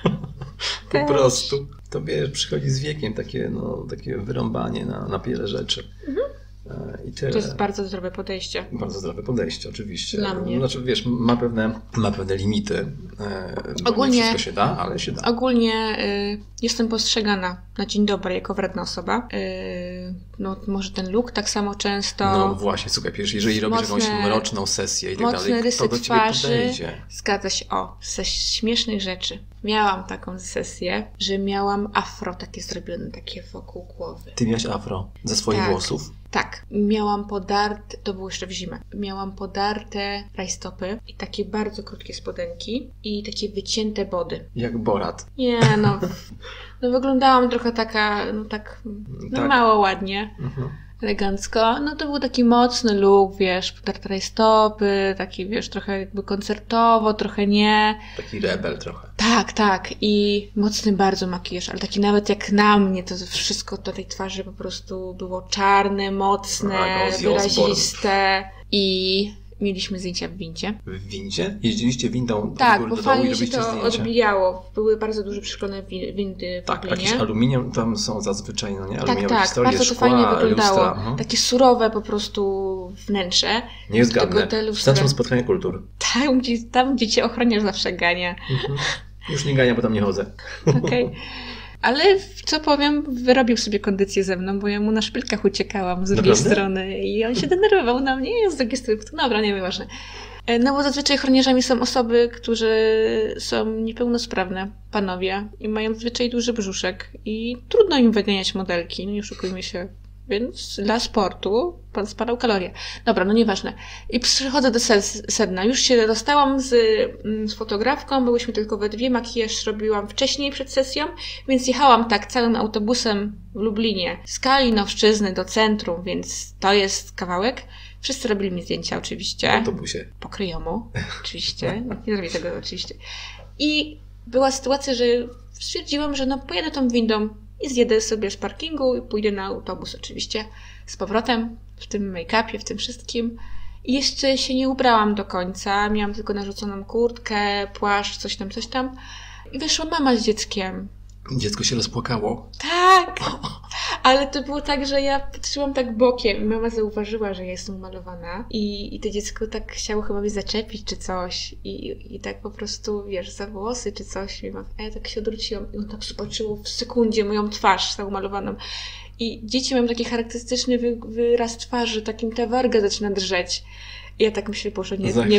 Po prostu. To wiesz, przychodzi z wiekiem takie wyrąbanie na wiele rzeczy. I tyle. To jest bardzo zdrowe podejście. Bardzo zdrowe podejście, oczywiście. Dla mnie. Znaczy, wiesz, ma pewne limity. Ogólnie, nie wszystko się da, ale się da. Ogólnie jestem postrzegana na dzień dobry jako wredna osoba. No może ten look tak samo często. No właśnie, słuchaj, jeżeli robisz jakąś mroczną sesję i tak dalej, to do ciebie podejdzie. Zgadza się. Ze śmiesznych rzeczy. Miałam taką sesję, że miałam afro takie zrobione, takie wokół głowy. Ty miałaś afro ze swoich włosów? Tak. Miałam podarte, to było jeszcze w zimę, miałam podarte rajstopy i takie bardzo krótkie spodenki i takie wycięte body. Jak Borat. Nie, no wyglądałam trochę taka, tak. Mało ładnie. Elegancko. No to był taki mocny look, wiesz, podarte rajstopy, taki, wiesz, trochę jakby koncertowo, trochę nie. Taki rebel trochę. Tak. I mocny bardzo makijaż, ale taki nawet jak na mnie, to wszystko do tej twarzy po prostu było czarne, mocne, wyraziste i mieliśmy zdjęcia w windzie. W windzie? Jeździliście windą tak, do bo dołu fajnie i się robiliście to zdjęcia? odbijało. Były bardzo duże przyklone windy w Tak, Lublinie. jakieś aluminium tam są zazwyczaj, no nie? Aluminiumowe Tak, historie, bardzo to szkła, fajnie wyglądało. Lustra. Takie surowe po prostu wnętrze. Nie zgadnę. Centrum Spotkania Kultur. Tam, gdzie cię ochroniarz zawsze gania. Już nie gania, bo tam nie chodzę. Okej. Ale co powiem, wyrobił sobie kondycję ze mną, bo ja mu na szpilkach uciekałam z drugiej strony i on się denerwował na mnie, z drugiej strony. Dobra, nieważne. No bo zazwyczaj ochroniarzami są osoby, którzy są niepełnosprawne, panowie, i mają zazwyczaj duży brzuszek i trudno im wyganiać modelki, no nie oszukujmy się. Więc dla sportu pan spalał kalorie. Dobra, no nieważne. I przychodzę do sedna. Już się dostałam z fotografką, byłyśmy tylko we dwie. Makijaż robiłam wcześniej przed sesją, więc jechałam tak całym autobusem w Lublinie z Kalinowszczyzny do centrum, więc to jest kawałek. Wszyscy robili mi zdjęcia oczywiście. W autobusie. Po kryjomu, oczywiście. Nie zrobię tego oczywiście. I była sytuacja, że stwierdziłam, że pojadę tą windą i zjedę sobie z parkingu i pójdę na autobus oczywiście z powrotem w tym make-upie, w tym wszystkim. I jeszcze się nie ubrałam do końca. Miałam tylko narzuconą kurtkę, płaszcz, coś tam. I wyszła mama z dzieckiem. Dziecko się rozpłakało. Tak! Ale to było tak, że ja patrzyłam tak bokiem i mama zauważyła, że ja jestem umalowana i to dziecko tak chciało chyba mnie zaczepić czy coś i tak po prostu, wiesz, za włosy czy coś. A ja tak się odwróciłam i on tak zobaczyło w sekundzie moją twarz umalowaną. I dzieci mają taki charakterystyczny wyraz twarzy, takim ta warga zaczyna drżeć. I ja tak myślę, Boże,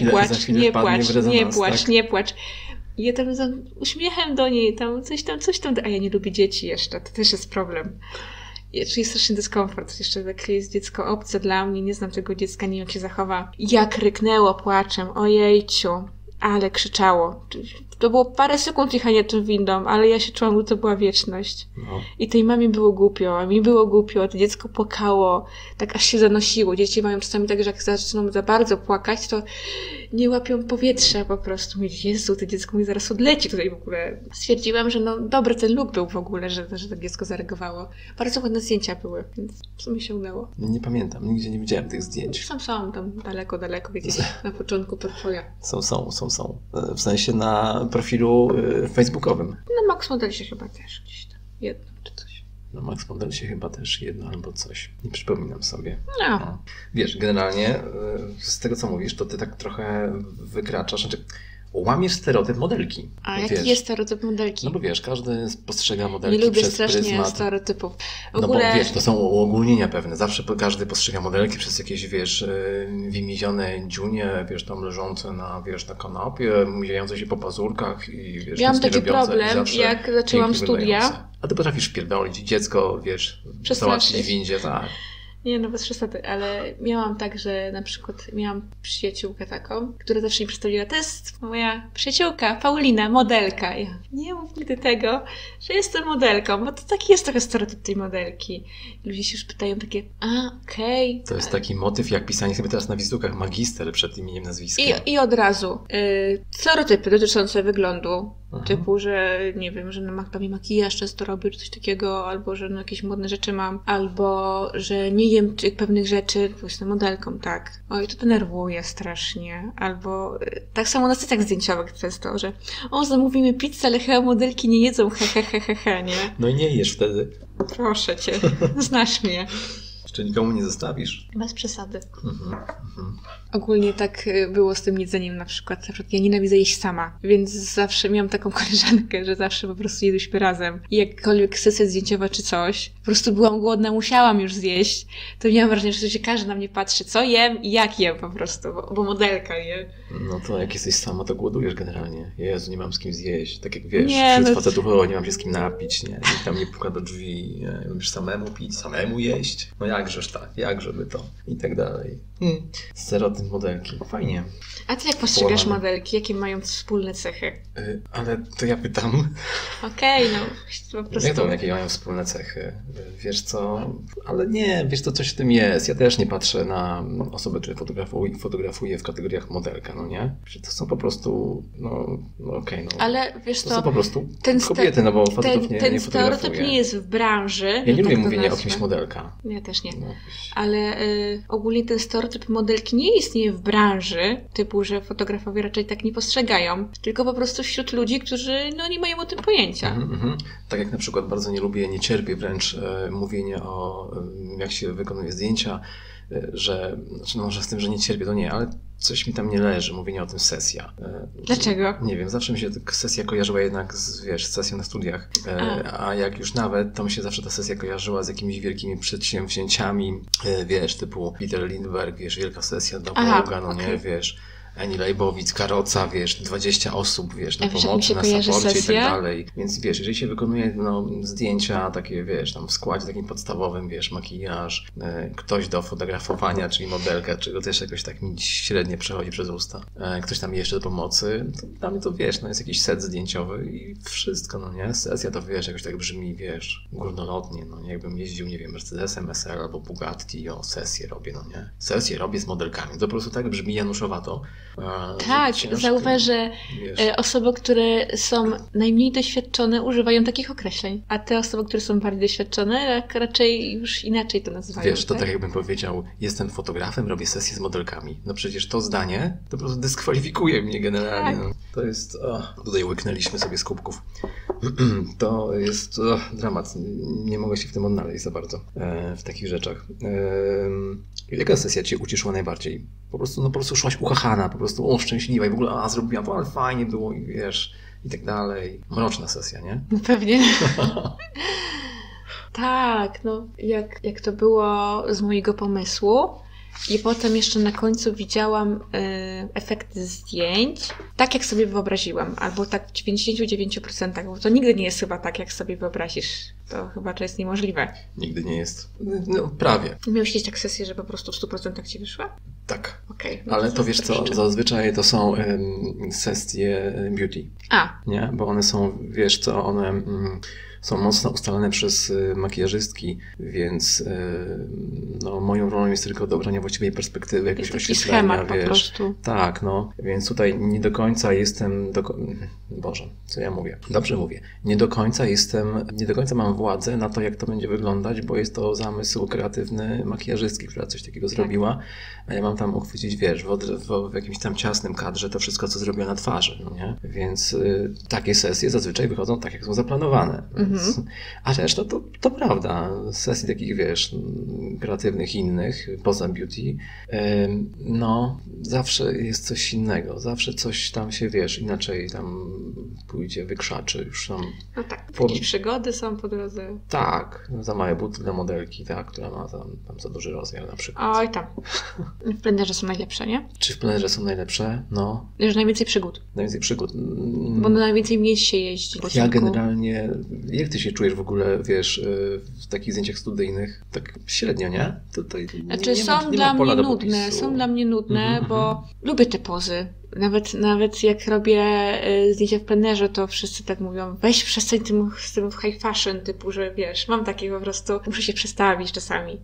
nie płacz. I ja tam z uśmiechem do niej, tam coś tam, a ja nie lubię dzieci jeszcze, to też jest problem. Czuję straszny dyskomfort, jeszcze jak jest dziecko obce dla mnie, nie znam tego dziecka, nie wiem jak się zachowa. Jak ryknęło płaczem, ojejciu, ale krzyczało. To było parę sekund jechania tą windą, ale ja się czułam, że to była wieczność. No. I tej mamie było głupio, a mi było głupio, to dziecko płakało, tak aż się zanosiło. Dzieci mają czasami tak, że jak zaczną za bardzo płakać, to nie łapią powietrza po prostu. Mówię, Jezu, to dziecko mi zaraz odleci tutaj w ogóle. Stwierdziłam, że dobry ten look był w ogóle, że to dziecko zareagowało. Bardzo ładne zdjęcia były, więc w sumie się udało. Nie pamiętam, nigdzie nie widziałem tych zdjęć. Są tam daleko, gdzieś na początku portfolio. Są. W sensie na profilu facebookowym. Na Max Modelsie chyba też gdzieś tam. Jedno czy coś. Na Max Modelsie chyba też jedno albo coś. Nie przypominam sobie. No. Wiesz, generalnie z tego co mówisz, to ty tak trochę wykraczasz. Znaczy, łamiesz stereotyp modelki. A jaki jest stereotyp modelki? No bo wiesz, każdy postrzega modelki nie lubię przez strasznie pryzmat. stereotypów. No bo wiesz, to są uogólnienia pewne. Zawsze każdy postrzega modelki przez jakieś, wiesz, wymiezione dziunie, wiesz, tam leżące na kanapie, mijające się po pazurkach i wiesz, miałam taki problem, jak zaczęłam studia. A ty potrafisz wpierdolić dziecko, wiesz, załatwić w windzie, tak. Nie, no bez przesady, ale miałam tak, że na przykład miałam przyjaciółkę taką, która zawsze mi przedstawiła, to jest moja przyjaciółka, Paulina, modelka. Ja nie mów nigdy tego, że jestem modelką, bo to taki jest trochę stereotyp tej modelki. Ludzie się już pytają takie, okej. To jest taki motyw, jak pisanie sobie teraz na wizytówkach magister przed imieniem, nazwiskiem. I od razu. Stereotypy dotyczące wyglądu. Typu, że nie wiem, że robię makijaż często robię, czy coś takiego, albo że jakieś modne rzeczy mam, albo że nie jem pewnych rzeczy, bo jestem modelką, tak. Oj, to denerwuje strasznie. Albo tak samo na scenach zdjęciowych często, że zamówimy pizzę, ale chyba modelki nie jedzą, nie? No i nie jesz wtedy. Proszę cię, znasz mnie. Jeszcze nikomu nie zostawisz. Bez przesady. Ogólnie tak było z tym jedzeniem na przykład. Ja nienawidzę jeść sama, więc zawsze miałam taką koleżankę, że zawsze po prostu jedliśmy razem. I jakkolwiek sesja zdjęciowa czy coś, po prostu byłam głodna, musiałam już zjeść, to miałam wrażenie, że każdy na mnie patrzy, co jem i jak jem po prostu, bo modelka je. No to jak jesteś sama, to głodujesz generalnie. Jezu, nie mam z kim zjeść. Tak jak wiesz, wśród facetów, nie mam się z kim napić, nie? Nikt tam nie puka do drzwi, nie? Musisz samemu pić, samemu jeść. No jakżeż tak, jakżeby to i tak dalej. Stereotyp modelki. Fajnie. A ty jak postrzegasz modelki? Jakie mają wspólne cechy? Ale to ja pytam. Okej, no po prostu. Jak to, jakie mają wspólne cechy? Wiesz co? Ale nie, wiesz co, coś w tym jest. Ja też nie patrzę na osoby, które fotografuję w kategoriach modelka, no nie? To są po prostu, okej. Ale wiesz to są po prostu kobiety, no bo facetów nie ten fotografuję. stereotyp nie jest w branży. Ja nie lubię mówienia o kimś modelka. Ja też nie. Ale ogólnie ten stereotyp modelki nie istnieje w branży, typu, że fotografowie raczej tak nie postrzegają, tylko po prostu wśród ludzi, którzy nie mają o tym pojęcia. Tak jak na przykład bardzo nie cierpię wręcz mówienia o jak się wykonuje zdjęcia, że, może z tym, że nie cierpię, to nie, ale coś mi tam nie leży, mówienie o tym sesja. Dlaczego? Nie wiem, zawsze mi się sesja kojarzyła jednak z sesją na studiach, a jak już nawet, to mi się zawsze ta sesja kojarzyła z jakimiś wielkimi przedsięwzięciami, typu Peter Lindbergh, wielka sesja dla Boga, nie, Ani Leibowitz, Karoca, 20 osób, na pomocy, na saporcie i tak dalej. Więc jeżeli się wykonuje zdjęcia takie, tam w składzie takim podstawowym, makijaż, ktoś do fotografowania, czyli modelka, czego też jakoś tak mi średnio przechodzi przez usta, ktoś tam jeszcze do pomocy, to dla mnie to, jest jakiś set zdjęciowy i wszystko, nie? Sesja to, jakoś tak brzmi, górnolotnie, nie? Jakbym jeździł, nie wiem, Mercedesem SL albo Bugatti, sesję robię, nie? Sesję robię z modelkami. To po prostu tak brzmi januszowato. Tak, zauważ, że osoby, które są najmniej doświadczone, używają takich określeń, a te osoby, które są bardziej doświadczone, raczej już inaczej to nazywają. To tak jakbym powiedział, jestem fotografem, robię sesję z modelkami. No przecież to zdanie to po prostu dyskwalifikuje mnie generalnie. Tak. To jest... tutaj łyknęliśmy sobie z kubków. To jest dramat. Nie mogę się w tym odnaleźć za bardzo w takich rzeczach. Jaka sesja Cię ucieszyła najbardziej? Po prostu szłaś uchachana, po prostu szczęśliwa i w ogóle zrobiłam to, ale fajnie było i i tak dalej. Mroczna sesja, nie? Pewnie. Tak, jak to było z mojego pomysłu. I potem jeszcze na końcu widziałam efekty zdjęć, tak jak sobie wyobraziłam, albo tak w 99%, bo to nigdy nie jest chyba tak, jak sobie wyobrazisz. To chyba to jest niemożliwe. Nigdy nie jest. Prawie. Miałeś jakieś tak sesje, że po prostu w 100% ci wyszła? Tak. Okay, ale to wiesz co, zazwyczaj to są sesje beauty. Nie? Bo one są, one są mocno ustalone przez makijażystki, więc moją rolą jest tylko dobranie właściwej perspektywy, jakiegoś oświetlenia, schemat po prostu. Tak, więc tutaj nie do końca jestem, Boże, co ja mówię? Dobrze mówię. Nie do końca mam władzę na to, jak to będzie wyglądać, bo jest to zamysł kreatywny makijażystki, która coś takiego zrobiła, a ja mam tam uchwycić, w jakimś tam ciasnym kadrze to wszystko, co zrobiła na twarzy, nie? Więc takie sesje zazwyczaj wychodzą tak, jak są zaplanowane. A reszta to prawda. Sesji takich, kreatywnych innych, poza beauty, zawsze jest coś innego, zawsze coś tam się, wiesz, inaczej tam pójdzie, wykrzaczy już tam. No tak, jakieś przygody są po drodze. Tak, za małe buty dla modelki, tak, która ma tam za duży rozmiar na przykład. Oj tam. W plenerze są najlepsze, nie? Czy w plenerze są najlepsze? No. Że najwięcej przygód. Najwięcej przygód. Bo na najwięcej miejsc się jeździ. Ja generalnie, jak ty się czujesz w ogóle, wiesz, w takich zdjęciach studyjnych? Tak średnio, nie? Tutaj znaczy są dla mnie nudne, bo lubię te pozy. Nawet jak robię zdjęcia w plenerze, to wszyscy tak mówią, weź przestań z tym high fashion, typu, że wiesz, mam takie po prostu, muszę się przestawić czasami.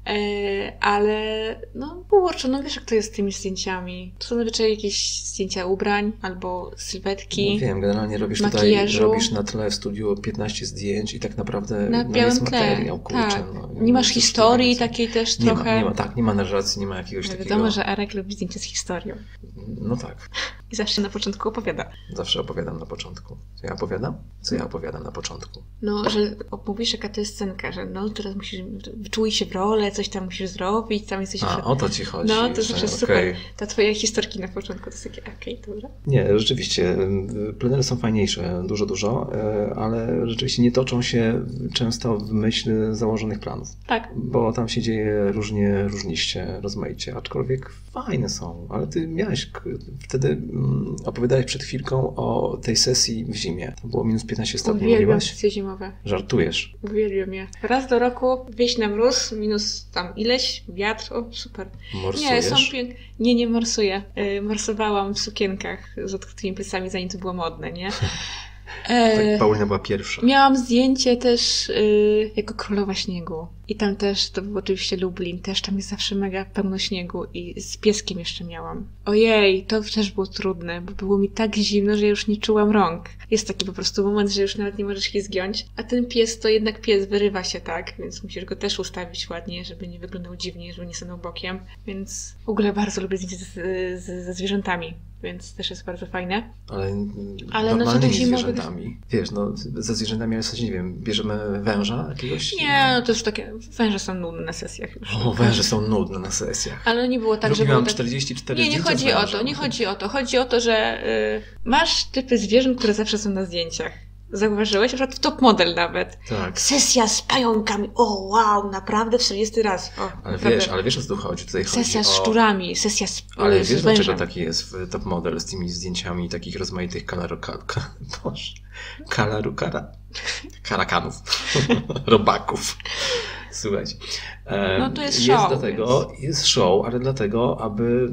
Ale no, kurczę, no wiesz jak to jest z tymi zdjęciami. To są zazwyczaj jakieś zdjęcia ubrań albo sylwetki. No wiem, generalnie robisz na tle w studiu 15 zdjęć i tak naprawdę na białym jest tle. materiał, kurczę. Tak. No, nie masz historii takiej też trochę. Nie ma narracji, nie ma jakiegoś takiego... Wiadomo, że Arek lubi zdjęcia z historią. No tak. I zawsze na początku opowiada. Zawsze opowiadam na początku. Co ja opowiadam? Co ja opowiadam na początku? No, że mówisz, jaka to jest scenka, że no, teraz musisz wczuj się w rolę, coś tam musisz zrobić, tam jesteś... o to ci chodzi. No, to zawsze super. Ta twoja historki na początku to jest takie, dobra. Nie, rzeczywiście, plenery są fajniejsze, dużo, ale rzeczywiście nie toczą się często w myśl założonych planów. Tak. Bo tam się dzieje różniście, rozmaicie, aczkolwiek fajne są, ale ty miałeś wtedy opowiadałeś przed chwilką o tej sesji w zimie. To było minus 15 stopni. Uwielbiam sesje zimowe. Żartujesz. Uwielbiam je. Raz do roku wyjść na mróz, minus tam ileś, wiatr, super. Morsujesz? Nie, są piękne. Nie morsuję. Morsowałam w sukienkach z odkrytymi plecami, zanim to było modne, nie? Tak, Paulina była pierwsza. Miałam zdjęcie też jako królowa śniegu. I tam też, to był oczywiście Lublin, też tam jest zawsze mega pełno śniegu i z pieskiem jeszcze miałam. Ojej, to też było trudne, bo było mi tak zimno, że ja już nie czułam rąk. Jest taki po prostu moment, że już nawet nie możesz się zgiąć, a ten pies to jednak pies wyrywa się tak, więc musisz go też ustawić ładnie, żeby nie wyglądał dziwnie, żeby nie stanął bokiem. Więc w ogóle bardzo lubię zdjęcia ze zwierzętami. Więc też jest bardzo fajne. Ale normalnymi zwierzętami. Wiesz, no ze zwierzętami, ale coś nie wiem, bierzemy węża jakiegoś? Nie, no to już takie, węże są nudne na sesjach już. O, węże są nudne na sesjach. Ale nie było tak, że robiłam tak... 44 Nie chodzi o to, nie chodzi o to. Chodzi o to, że masz typy zwierząt, które zawsze są na zdjęciach. Zauważyłeś? Na przykład w Top Model nawet. Tak. Sesja z pająkami. O, wow, naprawdę 40 raz. Ale wiesz o co tu chodzi? Tutaj sesja z szczurami, sesja z Ale wiesz dlaczego taki jest w Top Model z tymi zdjęciami takich rozmaitych karakanów, robaków. Słuchajcie. No to jest show. Jest show, ale dlatego, aby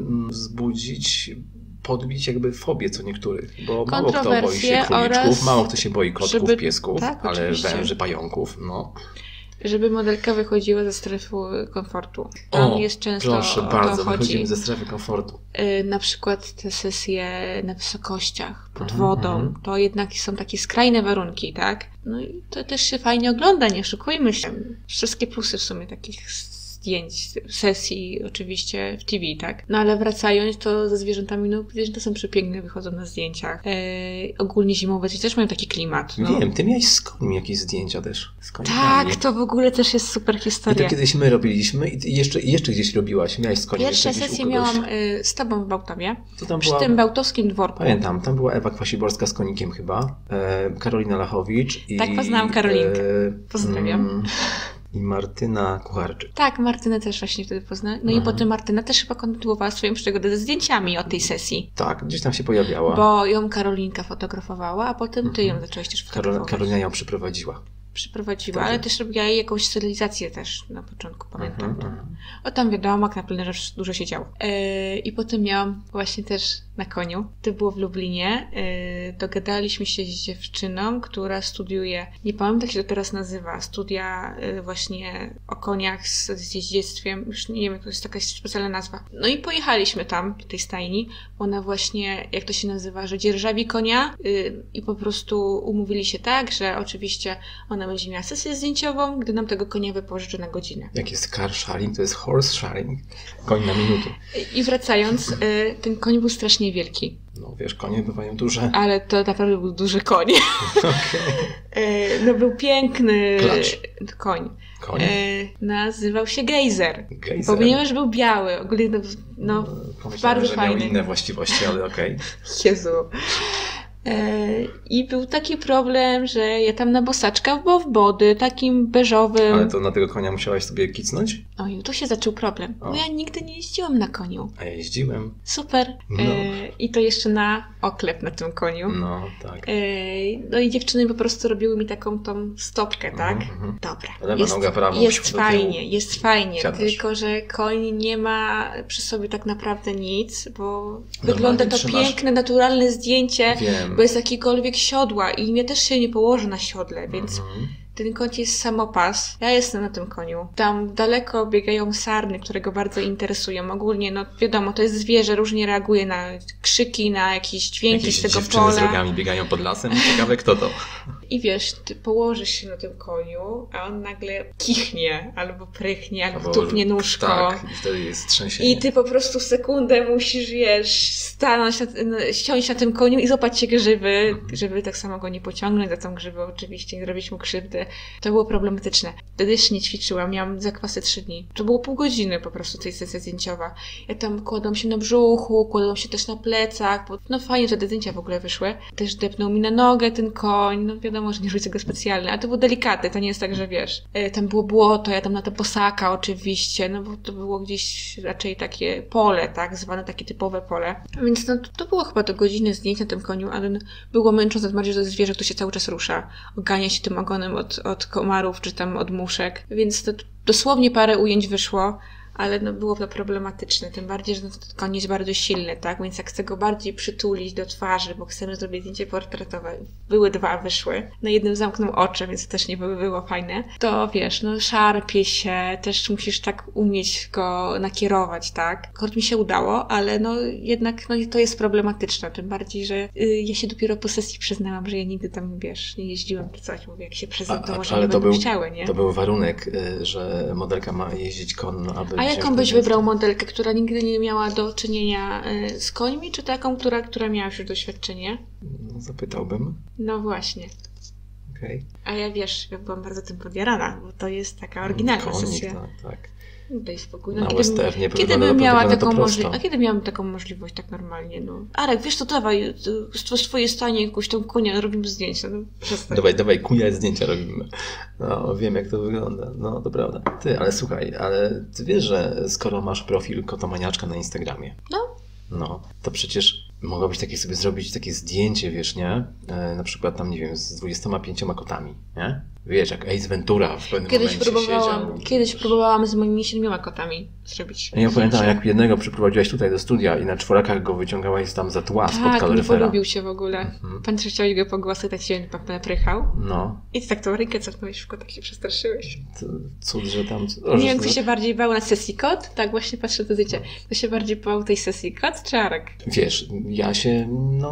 podbić jakby fobię co niektórych, bo mało kto boi się króliczków, mało kto się boi kotków, piesków, tak, ale węży, pająków, no. Żeby modelka wychodziła ze strefy komfortu. Tam jest często proszę bardzo, wychodzimy ze strefy komfortu. Na przykład te sesje na wysokościach, pod wodą, to jednak są takie skrajne warunki, tak? No i to też się fajnie ogląda, nie oszukujmy się. Wszystkie plusy w sumie takich zdjęć, sesji oczywiście w TV, tak? No ale wracając, to ze zwierzętami, no zwierzęta są przepiękne, wychodzą na zdjęciach. Ogólnie zimowe też mają taki klimat. No. Wiem, ty miałeś z końmi jakieś zdjęcia też. Tak, to w ogóle też jest super historia. I to kiedyś my robiliśmy i jeszcze gdzieś robiłaś, miałaś z końmi. Pierwsze sesje miałam z tobą w Bałtowie, przy tym bałtowskim dworku. Pamiętam, tam była Ewa Kwasiborska z konikiem chyba, Karolina Lachowicz i... Tak, poznałam Karolinkę. Pozdrawiam. I Martyna Kucharczyk. Tak, Martynę też właśnie wtedy poznałam. No i potem Martyna też chyba kontynuowała swoją przygodę ze zdjęciami od tej sesji. Tak, gdzieś tam się pojawiała. Bo ją Karolinka fotografowała, a potem ty ją zaczęłaś też fotografować. Karolina ją przyprowadziła, ale też robiła jej jakąś stylizację też na początku, pamiętam. O tam wiadomo, jak na plenerze dużo się działo. I potem miałam właśnie też na koniu. To było w Lublinie. Dogadaliśmy się z dziewczyną, która studiuje, nie pamiętam jak się to teraz nazywa, studia właśnie o koniach z jeździectwem, już nie wiem, jak to jest taka specjalna nazwa. No i pojechaliśmy tam, do tej stajni. Ona właśnie, jak to się nazywa, że dzierżawi konia i po prostu umówili się tak, że oczywiście ona będzie miała sesję zdjęciową, gdy nam tego konia wypożyczy na godzinę. Jak jest car sharing, to jest horse sharing. Koń na minutę. I wracając, ten koń był strasznie wielki. No. bo wiesz, konie bywają duże. Ale to naprawdę był duży koń. Okay. No był piękny koń. Koń? Nazywał się Gejzer. Gejzer. Ponieważ był biały. Ogólnie bardzo że fajny. miał inne właściwości, ale okej. Jezu. I był taki problem, że ja tam na bosaczka w body, takim beżowym. Ale to na tego konia musiałaś sobie kicnąć? Oj, tu się zaczął problem. Bo ja nigdy nie jeździłam na koniu. A ja jeździłem. Super. No. I to jeszcze na oklep na tym koniu. No, tak. No i dziewczyny po prostu robiły mi taką tą stopkę, tak? Dobra. Lewa noga, prawa. Jest fajnie. Siadasz. Tylko, że koń nie ma przy sobie tak naprawdę nic, bo wygląda to piękne, naturalne zdjęcie. Wiem. Bez jakiegokolwiek siodła i mnie też się nie położy na siodle, więc ten koń jest samopas. Ja jestem na tym koniu. Tam daleko biegają sarny, które go bardzo interesują. Ogólnie, no wiadomo, to jest zwierzę, różnie reaguje na krzyki, na jakieś dźwięki z tego dziewczyny pola. z rogami biegają pod lasem. Ciekawe, kto to. I wiesz, ty położysz się na tym koniu, a on nagle kichnie, albo prychnie, albo tupnie nóżko. Tak, i wtedy jest trzęsienie. I ty po prostu w sekundę musisz, siąść na tym koniu i złapać się grzywy, żeby tak samo go nie pociągnąć za tą grzywę, oczywiście, nie robić mu krzywdy. To było problematyczne. Wtedy jeszcze nie ćwiczyłam, miałam zakwasy 3 dni. To było pół godziny po prostu tej sesji zdjęciowa. Ja tam kładłam się na brzuchu, kładłam się też na plecach, bo no fajnie, że te zdjęcia w ogóle wyszły. Też depnął mi na nogę ten koń, no wiadomo, że nie robię tego specjalnie, a to było delikatne, to nie jest tak, że wiesz, tam było błoto, ja tam na te posaka oczywiście, no bo to było gdzieś raczej takie pole, tak, zwane takie typowe pole. Więc no to było chyba do godziny zdjęć na tym koniu, ale było męczące, tym bardziej, że to jest zwierzę, które się cały czas rusza. Ogania się tym ogonem od komarów, czy tam od muszek, więc to dosłownie parę ujęć wyszło, ale no było to problematyczne, tym bardziej, że ten koń jest bardzo silny, tak, więc jak chcę go bardziej przytulić do twarzy, bo chcemy zrobić zdjęcie portretowe, były 2, wyszły, na jednym zamknął oczy, więc to też nie było fajne, to wiesz, no szarpie się, też musisz tak umieć go nakierować, tak, akurat mi się udało, ale no jednak no to jest problematyczne, tym bardziej, że ja się dopiero po sesji przyznałam, że ja nigdy tam, wiesz, nie jeździłam czy coś, mówię, jak się prezentują, może nie będą chciały, nie? To był warunek, że modelka ma jeździć konno, aby... A jaką byś wybrał modelkę, która nigdy nie miała do czynienia z końmi, czy taką, która miała już doświadczenie? No, zapytałbym. No właśnie. Okay. A ja wiesz, ja byłam bardzo tym podjarana, bo to jest taka oryginalna sesja. Tak. Daj spokój. Na westernie kiedy bym miała taką możliwość? A kiedy miałam taką możliwość tak normalnie? No. Arek, wiesz co, dawaj, z twojej stanie jakąś tą konia robimy zdjęcia. No, dawaj, kunia zdjęcia robimy. No, wiem jak to wygląda. No, to prawda. Ty, ale słuchaj, ale ty wiesz, że skoro masz profil kotomaniaczka na Instagramie, no, to przecież mogłabyś takie sobie zrobić takie zdjęcie, wiesz, nie? Na przykład tam, nie wiem, z 25 kotami, nie? Wiesz, jak Ace Ventura w pewnym momencie siedział. Kiedyś próbowałam z moimi 7 kotami zrobić. Ja pamiętam, jak jednego przyprowadziłaś tutaj do studia i na 4 go wyciągałaś tam za tła spod kaloryfera. Tak, polubił się w ogóle. Pan też chciałeś go pogłaskać, się naprychał. No. I ty tak tą rękę cofnąłeś w kota, tak się przestraszyłeś. Cud, że tam... Nie wiem, kto się bardziej bał na sesji kot? Tak, właśnie patrzę to zdjęcie. Kto się bardziej bał tej sesji kot czy Arek? Wiesz, ja się,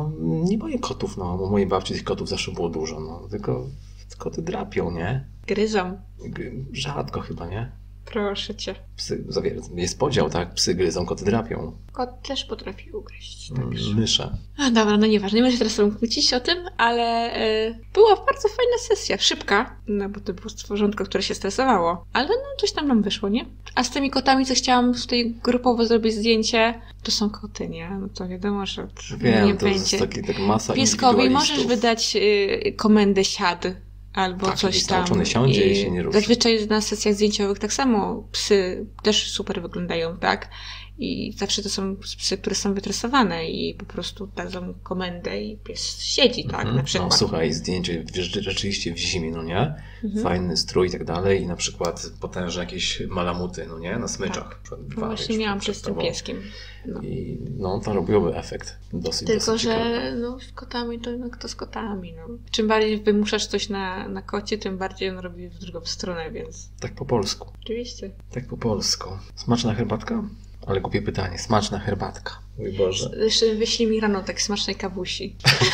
nie boję kotów, no. U mojej babci tych kotów zawsze było dużo, no. Tylko koty drapią, nie? Gryzą. Rzadko chyba, nie? Proszę cię. Psy, jest podział, tak? Psy gryzą, koty drapią. Kot też potrafi ugryźć. Mysze. A dobra, no nieważne, nie będę się teraz sobie kłócić o tym, ale była bardzo fajna sesja, szybka, no bo to było stworzonko, które się stresowało, ale no coś tam nam wyszło, nie? A z tymi kotami, co chciałam tutaj grupowo zrobić zdjęcie, to są koty, nie? No to wiadomo, że wiem, to jest tak masa pieskowi możesz wydać komendę siad. Albo tak, coś tam. Siądzie i się nie ruszy. Zazwyczaj na sesjach zdjęciowych tak samo psy też super wyglądają, tak? I zawsze to są psy, które są wytresowane i po prostu dadzą komendę i pies siedzi, tak? Na przykład. No słuchaj, zdjęcie rzeczywiście w zimie, no nie? Fajny strój i tak dalej i na przykład potężne jakieś malamuty, no nie? Na smyczach. Tak. Właśnie miałam z tym pieskiem. No. I to robiłoby efekt dosyć że ciekawy. Z kotami to kto z kotami, no. Czym bardziej wymuszasz coś na kocie, tym bardziej on robi w drugą stronę, więc... Tak po polsku. Oczywiście. Tak po polsku. Smaczna herbatka? Ale głupie pytanie. Smaczna herbatka. Mój Boże. Jeszcze wyślij mi rano tak smacznej kawusi.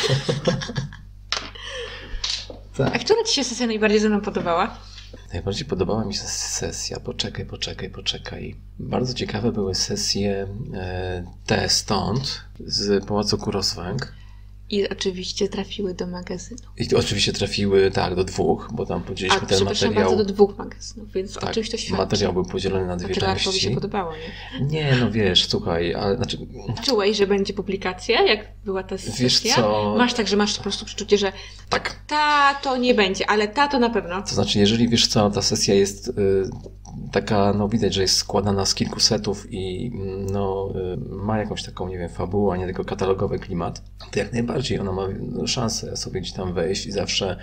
Tak. A która ci się sesja najbardziej ze mną podobała? Najbardziej podobała mi się sesja. Poczekaj. Bardzo ciekawe były sesje te stąd, z Pałacu Kuroswęg. I oczywiście trafiły do magazynu. I oczywiście trafiły, tak, do 2, bo tam podzieliliśmy ten materiał. Bardzo do 2 magazynów, więc tak, oczywiście to świadczy. Materiał był podzielony na 2 części. To mi się podobało, nie? Nie, no wiesz, słuchaj, ale znaczy... Czułeś, że będzie publikacja, jak była ta sesja? Wiesz co? Masz tak, że masz po prostu przeczucie, że tak. Ta to nie będzie, ale ta to na pewno. To znaczy, jeżeli wiesz co, ta sesja jest taka, no widać, że jest składana z kilku setów i no, ma jakąś taką, nie wiem, fabułę, a nie tylko katalogowy klimat, to jak najbardziej ona ma szansę sobie gdzieś tam wejść i zawsze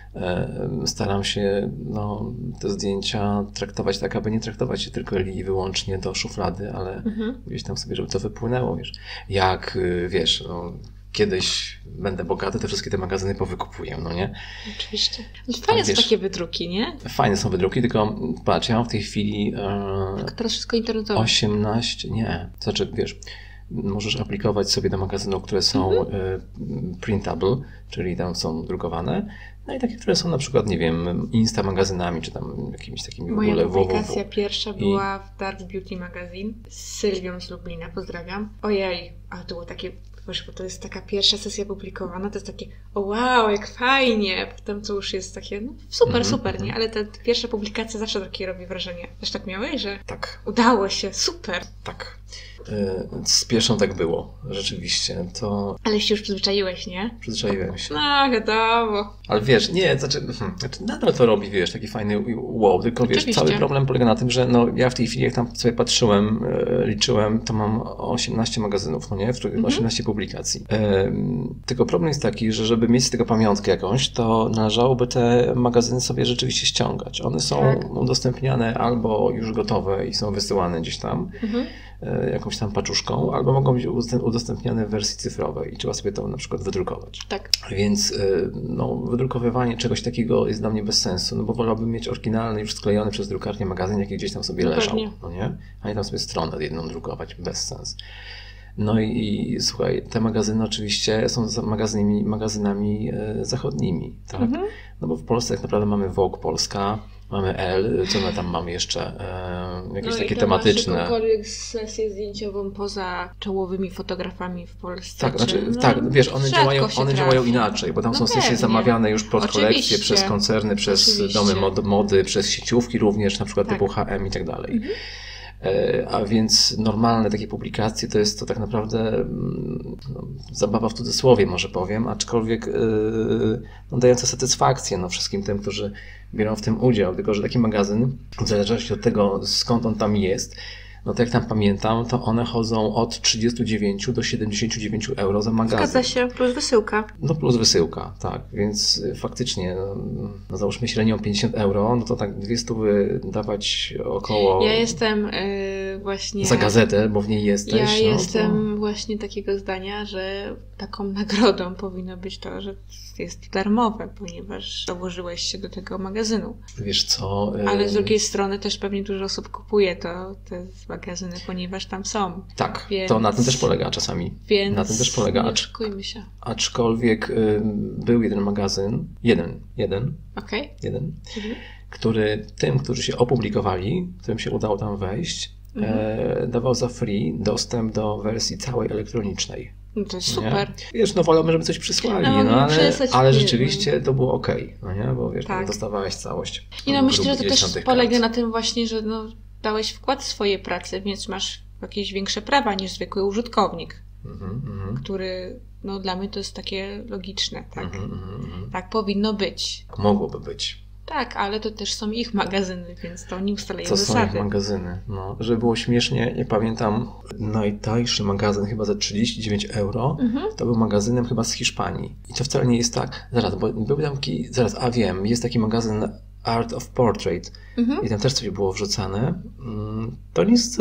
staram się te zdjęcia traktować tak, aby nie traktować je tylko i wyłącznie do szuflady, ale gdzieś tam sobie, żeby to wypłynęło, wiesz. Jak, wiesz, kiedyś będę bogaty, te wszystkie te magazyny powykupuję, no nie? Oczywiście. Fajne są takie wydruki, nie? Fajne są wydruki, tylko patrz, ja mam w tej chwili teraz wszystko internetowe. 18, nie. To znaczy, wiesz, możesz aplikować sobie do magazynów, które są printable, czyli tam są drukowane, no i takie, które są na przykład, nie wiem, Insta magazynami, czy tam jakimiś takimi w ogóle Moja publikacja pierwsza była w Dark Beauty Magazine z Sylwią z Lublina, pozdrawiam. Ojej, ale to było takie, bo to jest taka pierwsza sesja publikowana, to jest takie, o wow, jak fajnie, potem to już jest takie, no super, nie? Ale ta pierwsza publikacja zawsze takie robi wrażenie. Też tak miałeś, że tak. Udało się, super. Tak. Z pierwszą tak było, rzeczywiście. To... Ale się już przyzwyczaiłeś, nie? Przyzwyczaiłem się. No, wiadomo. Ale wiesz, nie, znaczy nadal to robi, wiesz, taki fajny wow, tylko wiesz, cały problem polega na tym, że no, ja w tej chwili, jak tam sobie patrzyłem, liczyłem, to mam 18 magazynów, no nie? 18 publikacji. Tylko problem jest taki, że żeby mieć z tego pamiątkę jakąś, to należałoby te magazyny sobie rzeczywiście ściągać. One są udostępniane albo już gotowe i są wysyłane gdzieś tam, jakąś tam paczuszką, albo mogą być udostępniane w wersji cyfrowej i trzeba sobie to na przykład wydrukować. Tak. Więc wydrukowywanie czegoś takiego jest dla mnie bez sensu, no bo wolałbym mieć oryginalny, już sklejony przez drukarnię magazyn, jaki gdzieś tam sobie leżał, no nie? A nie tam sobie stronę jedną drukować, bez sensu. No i słuchaj, te magazyny oczywiście są magazynami zachodnimi, tak? No bo w Polsce tak naprawdę mamy Vogue Polska, mamy Elle, co my tam mamy jeszcze? Jakieś takie tematyczne. Jakąkolwiek sesję zdjęciową poza czołowymi fotografami w Polsce. Tak, tak, wiesz, one działają inaczej, bo tam są sesje zamawiane już pod kolekcje przez koncerny, przez domy mody, przez sieciówki również, na przykład typu H&M i tak dalej. A więc normalne takie publikacje to jest to tak naprawdę zabawa w cudzysłowie, może powiem, aczkolwiek dająca satysfakcję wszystkim tym, którzy biorą w tym udział. Tylko że taki magazyn, w zależności od tego, skąd on tam jest, no to jak tam pamiętam, to one chodzą od 39 do 79 euro za magazyn. Zgadza się, plus wysyłka. No plus wysyłka, tak. Więc faktycznie, no załóżmy średnią 50 euro, no to tak 200 dawać około... Ja jestem właśnie... Za gazetę, bo w niej jesteś. Ja jestem właśnie takiego zdania, że taką nagrodą powinno być to, że jest darmowe, ponieważ dołożyłeś się do tego magazynu. Wiesz co? Ale z drugiej strony też pewnie dużo osób kupuje te magazyny, ponieważ tam są. Tak, więc... to na tym też polega czasami. Więc na tym też polega. nie oszukujmy się. Aczkolwiek był jeden magazyn, jeden, który tym, którzy się opublikowali, którym się udało tam wejść, dawał za free dostęp do wersji całej elektronicznej. No to jest super. Wiesz, wolałbym, żeby coś przysłali, ale rzeczywiście to było okej, no nie? Bo wiesz, dostawałeś całość. Myślę, że to też polega na tym właśnie, że dałeś wkład w swoje prace, więc masz jakieś większe prawa niż zwykły użytkownik, który, dla mnie to jest takie logiczne, tak? Tak powinno być. Mogłoby być. Tak, ale to też są ich magazyny, więc to nie ustalają zasady. To zasady. są ich magazyny. Żeby było śmiesznie, nie pamiętam, najtańszy magazyn chyba za 39 euro, to był magazynem chyba z Hiszpanii. I to wcale nie jest tak. Zaraz, bo był tam wiem, jest taki magazyn Art of Portrait i tam też coś było wrzucane. To nie jest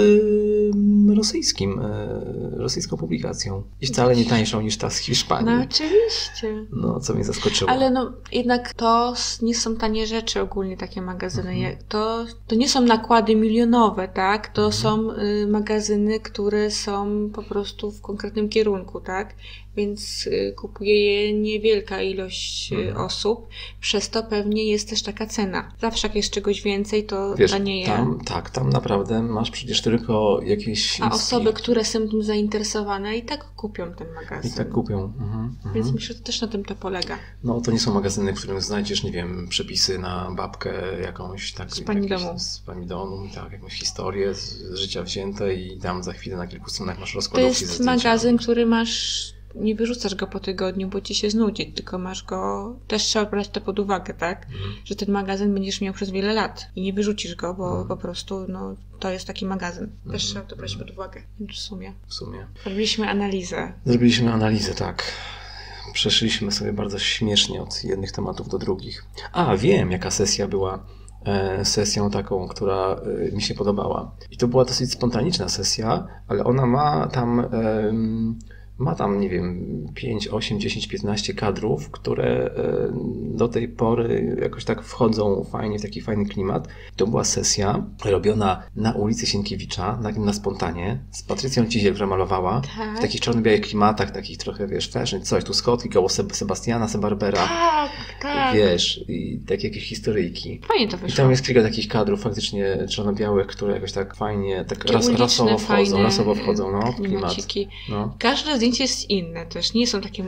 rosyjską publikacją. I wcale nie tańszą niż ta z Hiszpanii. No oczywiście. Co mnie zaskoczyło. Ale jednak to nie są tanie rzeczy ogólnie, takie magazyny. To nie są nakłady milionowe, tak? To są magazyny, które są po prostu w konkretnym kierunku, tak? Więc kupuje je niewielka ilość osób. Przez to pewnie jest też taka cena. cena. Zawsze jak jest czegoś więcej, to Wiesz, tanieje. tam naprawdę masz przecież tylko jakieś... A osoby, które są tym zainteresowane, i tak kupią ten magazyn. I tak kupią. Więc myślę, że też na tym to polega. No to nie są magazyny, w którym znajdziesz, nie wiem, przepisy na babkę jakąś, tak, z pani domu. Z pani domu, tak, jakąś historię z życia wzięte i tam za chwilę na kilku stronach masz To rozkładówki jest magazyn, który masz... Nie wyrzucasz go po tygodniu, bo ci się znudzi, tylko masz go... Też trzeba brać to pod uwagę, tak? Że ten magazyn będziesz miał przez wiele lat i nie wyrzucisz go, bo po prostu to jest taki magazyn. Też trzeba to brać pod uwagę. W sumie. Robiliśmy analizę. Tak. Przeszliśmy sobie bardzo śmiesznie od jednych tematów do drugich. Wiem, jaka sesja była sesją taką, która mi się podobała. I to była dosyć spontaniczna sesja, ale ona ma tam, nie wiem, 5, 8, 10, 15 kadrów, które do tej pory jakoś tak wchodzą fajnie w taki fajny klimat. To była sesja robiona na ulicy Sienkiewicza, na spontanie, z Patrycją Ciziel, która malowała w takich czarno-białych klimatach, takich trochę, wiesz, fashion, coś, tu Scotty koło Sebastiana, Sebarbera, wiesz, i takie jakieś historyjki. Fajnie to wyszło. I tam jest kilka takich kadrów faktycznie czarno-białych, które jakoś tak fajnie, tak rasowo wchodzą, w klimat. No. Każde zdjęcie jest inne też. Nie są takie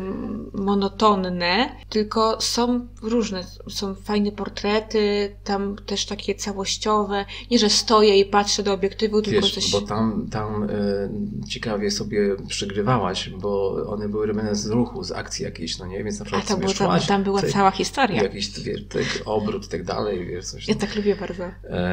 monotonne, tylko są różne. Są fajne portrety, tam też takie całościowe. Nie, że stoję i patrzę do obiektywu, tylko coś... bo tam ciekawie sobie przygrywałaś, bo one były robione z ruchu, z akcji jakiejś, no nie? Więc na przykład tam była cała historia. Jakiś, wiesz, obrót i tak dalej, wiesz, coś. Ja tak lubię bardzo.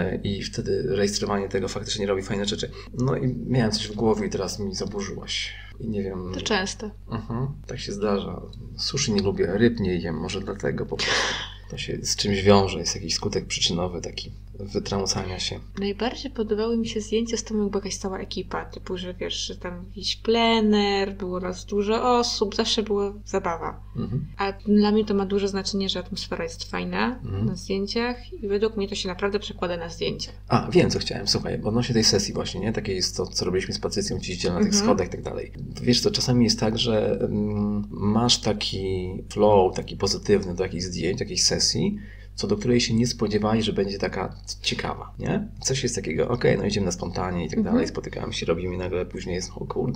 I wtedy rejestrowanie tego faktycznie robi fajne rzeczy. No i miałem coś w głowie i teraz mi zaburzyłaś. I nie wiem... To często. Tak się zdarza. Sushi nie lubię, ryb nie jem, może dlatego po prostu. To się z czymś wiąże, jest jakiś skutek przyczynowy taki wytrącania się. Najbardziej podobały mi się zdjęcia z tym, była jakaś cała ekipa, typu, że wiesz, że tam jakiś plener, było nas dużo osób, zawsze była zabawa. A dla mnie to ma duże znaczenie, że atmosfera jest fajna na zdjęciach i według mnie to się naprawdę przekłada na zdjęcia. Wiem, co chciałem, słuchaj, odnośnie tej sesji właśnie, nie? Takie jest to, co robiliśmy z Patrycją Ciziel na tych schodach i tak dalej. Wiesz co, czasami jest tak, że masz taki flow, taki pozytywny do jakichś zdjęć, jakiejś sesji, co do której się nie spodziewali, że będzie taka ciekawa, nie? Coś jest takiego, no idziemy na spontanie i tak dalej, spotykamy się, robimy i nagle później jest,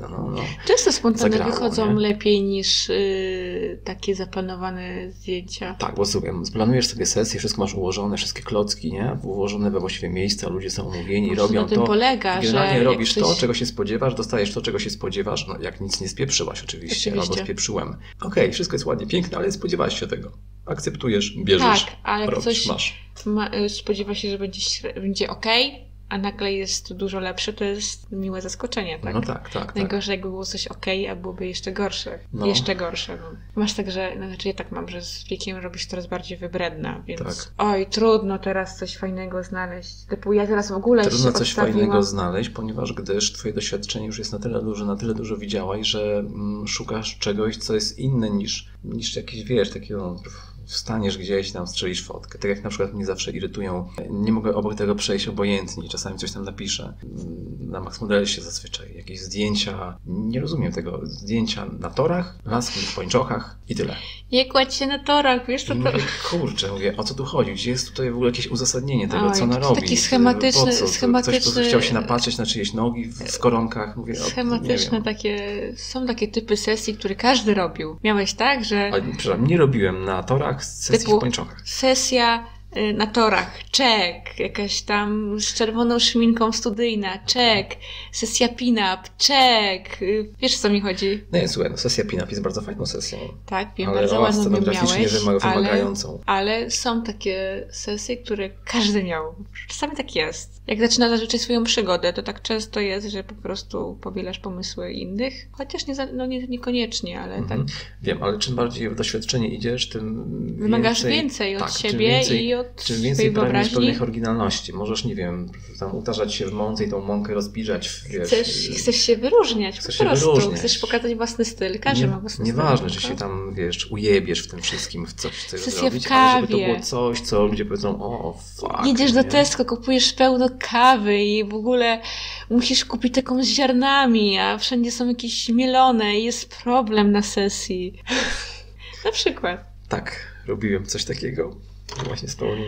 Często spontane zagrało, wychodzą nie? lepiej niż takie zaplanowane zdjęcia. Tak, bo słuchaj, planujesz sobie sesję, wszystko masz ułożone, wszystkie klocki, nie? Ułożone we właściwe miejsca, ludzie są umówieni, robią na tym to. polega, generalnie że robisz to, czego się spodziewasz, dostajesz to, czego się spodziewasz, jak nic nie spieprzyłaś oczywiście. Albo spieprzyłem. Wszystko jest ładnie, piękne, ale spodziewałaś się tego. Akceptujesz, bierzesz, tak, ale robisz, ktoś masz. spodziewa się, że będzie okej, a nagle jest dużo lepsze, to jest miłe zaskoczenie, tak? No tak. Najgorzej jakby było coś okej, a byłoby jeszcze gorsze. Jeszcze gorsze. Masz tak, że, ja tak mam, że z wiekiem robisz coraz bardziej wybredna, więc trudno teraz coś fajnego znaleźć. Typu ja teraz w ogóle trudno coś fajnego znaleźć, ponieważ twoje doświadczenie już jest na tyle dużo widziałaś, że szukasz czegoś, co jest inne niż jakieś, wiesz, takiego... Wstaniesz gdzieś, tam strzelisz fotkę. Tak jak na przykład mnie zawsze irytują. Nie mogę obok tego przejść obojętnie. Czasami coś tam napiszę. Na Max Modelsie zazwyczaj. Jakieś zdjęcia. Nie rozumiem tego. Zdjęcia na torach, laski w pończochach i tyle. Nie kładź się na torach, wiesz co to... Kurczę, mówię, o co tu chodzi? Gdzie jest tutaj w ogóle jakieś uzasadnienie tego, co ona robi? Taki schematyczny... Ktoś, kto chciał się napatrzeć na czyjeś nogi w koronkach. Mówię, schematyczne takie... Są takie typy sesji, które każdy robił. Miałeś tak, że... Przepraszam, nie robiłem na torach sesji w pończochach. Sesja na torach, czek, jakaś tam z czerwoną szminką studyjna, czek, sesja pin-up, czek, wiesz co mi chodzi? Nie, słuchaj, sesja pin-up jest bardzo fajną sesją. Tak, wiem, bardzo ładną miałeś, wymagającą. Ale są takie sesje, które każdy miał. Czasami tak jest. Jak zaczyna zazwyczaj swoją przygodę, to tak często jest, że po prostu powielasz pomysły innych, chociaż niekoniecznie, ale tak. Wiem, ale czym bardziej w doświadczenie idziesz, tym wymagasz więcej od siebie i od czym więcej pragniesz pewnej oryginalności. Możesz, nie wiem, tam utarzać się w mące i tą mąkę rozbiżać. Chcesz się wyróżniać po prostu. Chcesz pokazać własny styl. Każdy ma własny styl. Nieważne, że się tam, wiesz, ujebiesz w tym wszystkim, w coś chcesz zrobić, ale żeby to było coś, co ludzie powiedzą, fuck. Jedziesz do Tesco, kupujesz pełno kawy i w ogóle musisz kupić taką z ziarnami, a wszędzie są jakieś mielone i jest problem na sesji. Na przykład. Tak, robiłem coś takiego. Właśnie z Pauliną.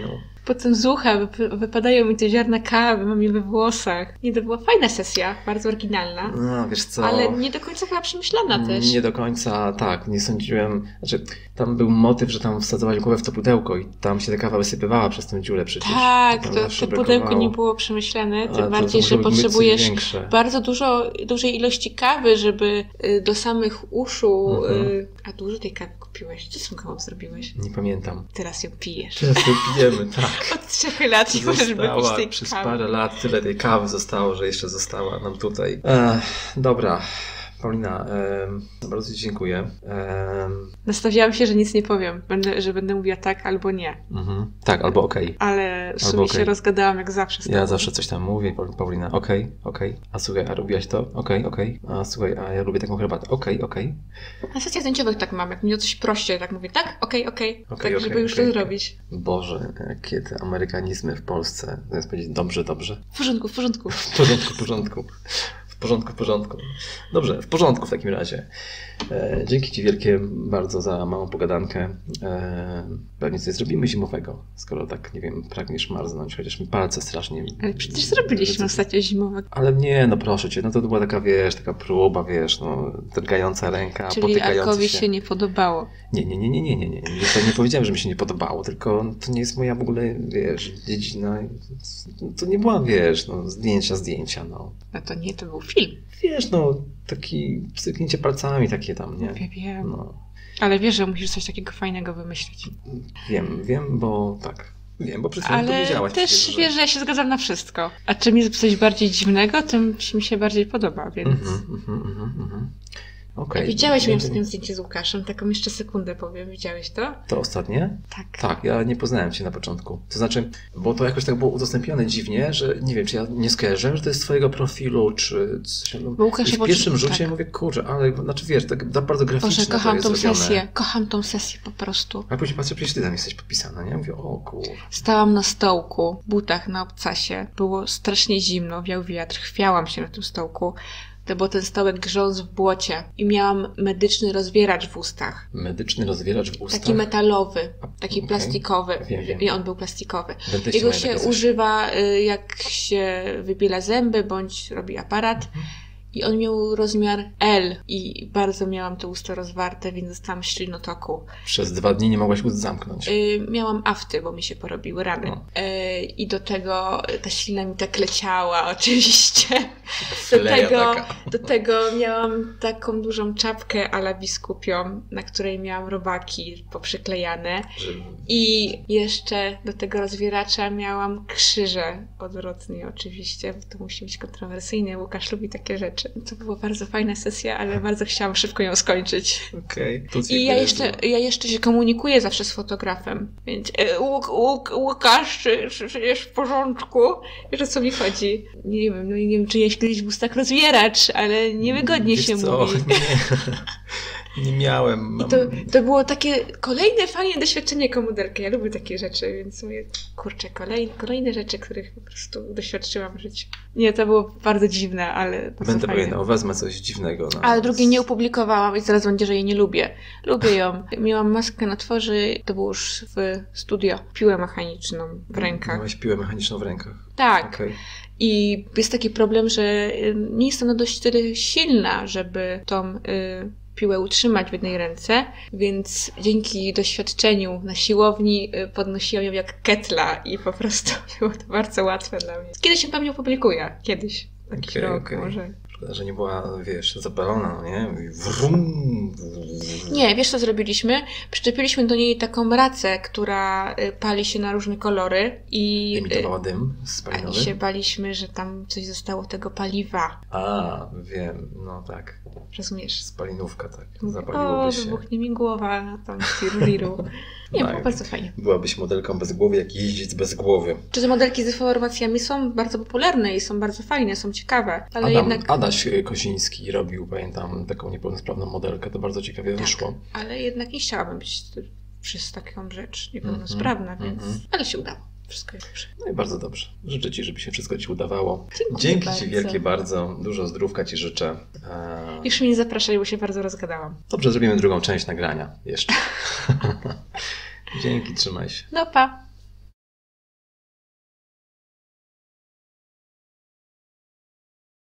potem z ucha wypadają mi te ziarna kawy, mam je we włosach. Nie, to była fajna sesja, bardzo oryginalna. No, wiesz co... Ale nie do końca była przemyślana też. Nie do końca, tak. Nie sądziłem... Znaczy, tam był motyw, że tam wsadzałaś głowę w to pudełko i tam się ta kawa wysypywała przez tą dziurę przecież. Tak, to pudełko nie było przemyślane, tym bardziej, że potrzebujesz bardzo dużej ilości kawy, żeby do samych uszu... A dużo tej kawy kupiłeś? Co z tą kawą zrobiłeś? Nie pamiętam. Teraz ją pijesz. Teraz ją pijemy, tak. Od 3 lat nie możesz wypić tej przez kawy. Parę lat tyle tej kawy zostało, że jeszcze została nam tutaj. Dobra. Paulina, bardzo Ci dziękuję. Nastawiałam się, że nic nie powiem. że będę mówiła tak albo nie. Tak, albo okej. Ale w sumie się rozgadałam jak zawsze. Ja zawsze coś tam mówię, Paulina, okej. A słuchaj, a robiłaś to? Okej. A słuchaj, a ja lubię taką herbatę. Okej. Na sesjach zdjęciowych tak mam. Jak mi o coś proście, tak mówię tak, okej. Tak, żeby już to zrobić. Boże, jakie te amerykanizmy w Polsce. Zamiast powiedzieć dobrze. W porządku. W porządku. Dobrze, w porządku w takim razie. Dzięki Ci wielkie bardzo za małą pogadankę. Pewnie coś zrobimy zimowego, skoro tak, nie wiem, pragniesz marznąć, chociaż mi palce strasznie... Ale przecież zrobiliśmy ostatnio zimowego. Ale nie, no proszę Cię, no to była taka, wiesz, taka próba, wiesz, no, drgająca ręka, czyli potykający Arkowi się. się nie podobało. Nie. To nie powiedziałem, że mi się nie podobało, tylko to nie jest moja w ogóle, wiesz, dziedzina. To nie była, wiesz, no, zdjęcia, no. No to nie, to był film. Wiesz, no, taki styknięcie palcami takie tam, nie? Wiem. No. Ale wiesz, że musisz coś takiego fajnego wymyślić. Wiem, bo tak. Wiem, bo przed chwilą powiedziałaś. Ale też wiesz, że ja się zgadzam na wszystko. A czym jest coś bardziej dziwnego, tym mi się bardziej podoba, więc... Okay. Widziałeś moje ostatnie zdjęcie z Łukaszem? Taką jeszcze sekundę powiem. Widziałeś to? To ostatnie? Tak. Tak, ja nie poznałem Cię na początku. To znaczy, bo to jakoś tak było udostępnione dziwnie, że nie wiem, czy ja nie skojarzyłem, że to jest z Twojego profilu, czy coś. Bo Łukasz w pierwszym rzucie mówię, kurczę, ale znaczy wiesz, tak bardzo graficznie. Boże, kocham tą sesję po prostu. A później patrzę, przecież Ty tam jesteś podpisana, nie? Mówię, o kurwa. Stałam na stołku, w butach na obcasie. Było strasznie zimno, wiał wiatr, chwiałam się na tym stołku. To był ten stołek grząc w błocie i miałam medyczny rozwieracz w ustach. Medyczny rozwieracz w ustach? Taki metalowy, taki plastikowy. Wiem. I on był plastikowy. Dentyści Jego się używa, jak się wybiela zęby, bądź robi aparat. I on miał rozmiar L i bardzo miałam te usta rozwarte, więc dostałam ślinotoku. Przez 2 dni nie mogłaś ust zamknąć. Miałam afty, bo mi się porobiły rany. I do tego ta ślina mi tak leciała oczywiście. Do tego miałam taką dużą czapkę a la biskupią, na której miałam robaki poprzyklejane. I jeszcze do tego rozwieracza miałam krzyże odwrotnie oczywiście, bo to musi być kontrowersyjne. Łukasz lubi takie rzeczy. To była bardzo fajna sesja, ale bardzo chciałam szybko ją skończyć. Okej. I ja jeszcze się komunikuję zawsze z fotografem, więc Łukasz, czy jest w porządku? Wiesz, o co mi chodzi? Nie wiem, czy jeśli kiedyś był tak rozwieracz, ale niewygodnie się mówi. Nie miałem. I to było takie kolejne fajne doświadczenie jako modelka. Ja lubię takie rzeczy, więc mówię, kurczę, kolejne rzeczy, których po prostu doświadczyłam w życiu. Nie, to było bardzo dziwne, ale będę pamiętał, wezmę coś dziwnego. Ale drugiej nie opublikowałam i zaraz będzie, że jej nie lubię. Lubię ją. Miałam maskę na twarzy, to było już w studio. Piłę mechaniczną w rękach. Miałaś piłę mechaniczną w rękach? Tak. Okay. I jest taki problem, że nie jest ona dość tyle silna, żeby tą piłę utrzymać w jednej ręce, więc dzięki doświadczeniu na siłowni podnosiłam ją jak ketla i po prostu było to bardzo łatwe dla mnie. Kiedyś się pewnie opublikuję. Kiedyś. Taki rok może. Szkoda, że nie była, wiesz, zapalona, no nie? Wrum. Nie, wiesz co zrobiliśmy? Przyczepiliśmy do niej taką racę, która pali się na różne kolory i imitowała dym spalinowy. I się baliśmy, że tam coś zostało tego paliwa. A, wiem, no tak. Rozumiesz? Spalinówka, tak. Zapaliłoby się. Wybuchnie mi głowa na tą tiru. Nie, było bardzo fajnie. Byłabyś modelką bez głowy, jak jeździć bez głowy. Czy te modelki z deformacjami są bardzo popularne i są bardzo fajne, są ciekawe, ale Adaś Koziński robił, pamiętam, taką niepełnosprawną modelkę, to bardzo ciekawie wyszło. Ale jednak nie chciałabym być przez taką rzecz niepełnosprawna, więc... Ale się udało. Wszystko jest dobrze. No i bardzo dobrze. Życzę Ci, żeby się wszystko Ci udawało. Dzięki bardzo. Ci wielkie bardzo. Dużo zdrówka Ci życzę. Już mnie nie zapraszali, bo się bardzo rozgadałam. Dobrze, zrobimy drugą część nagrania jeszcze. Dzięki, trzymaj się. No pa.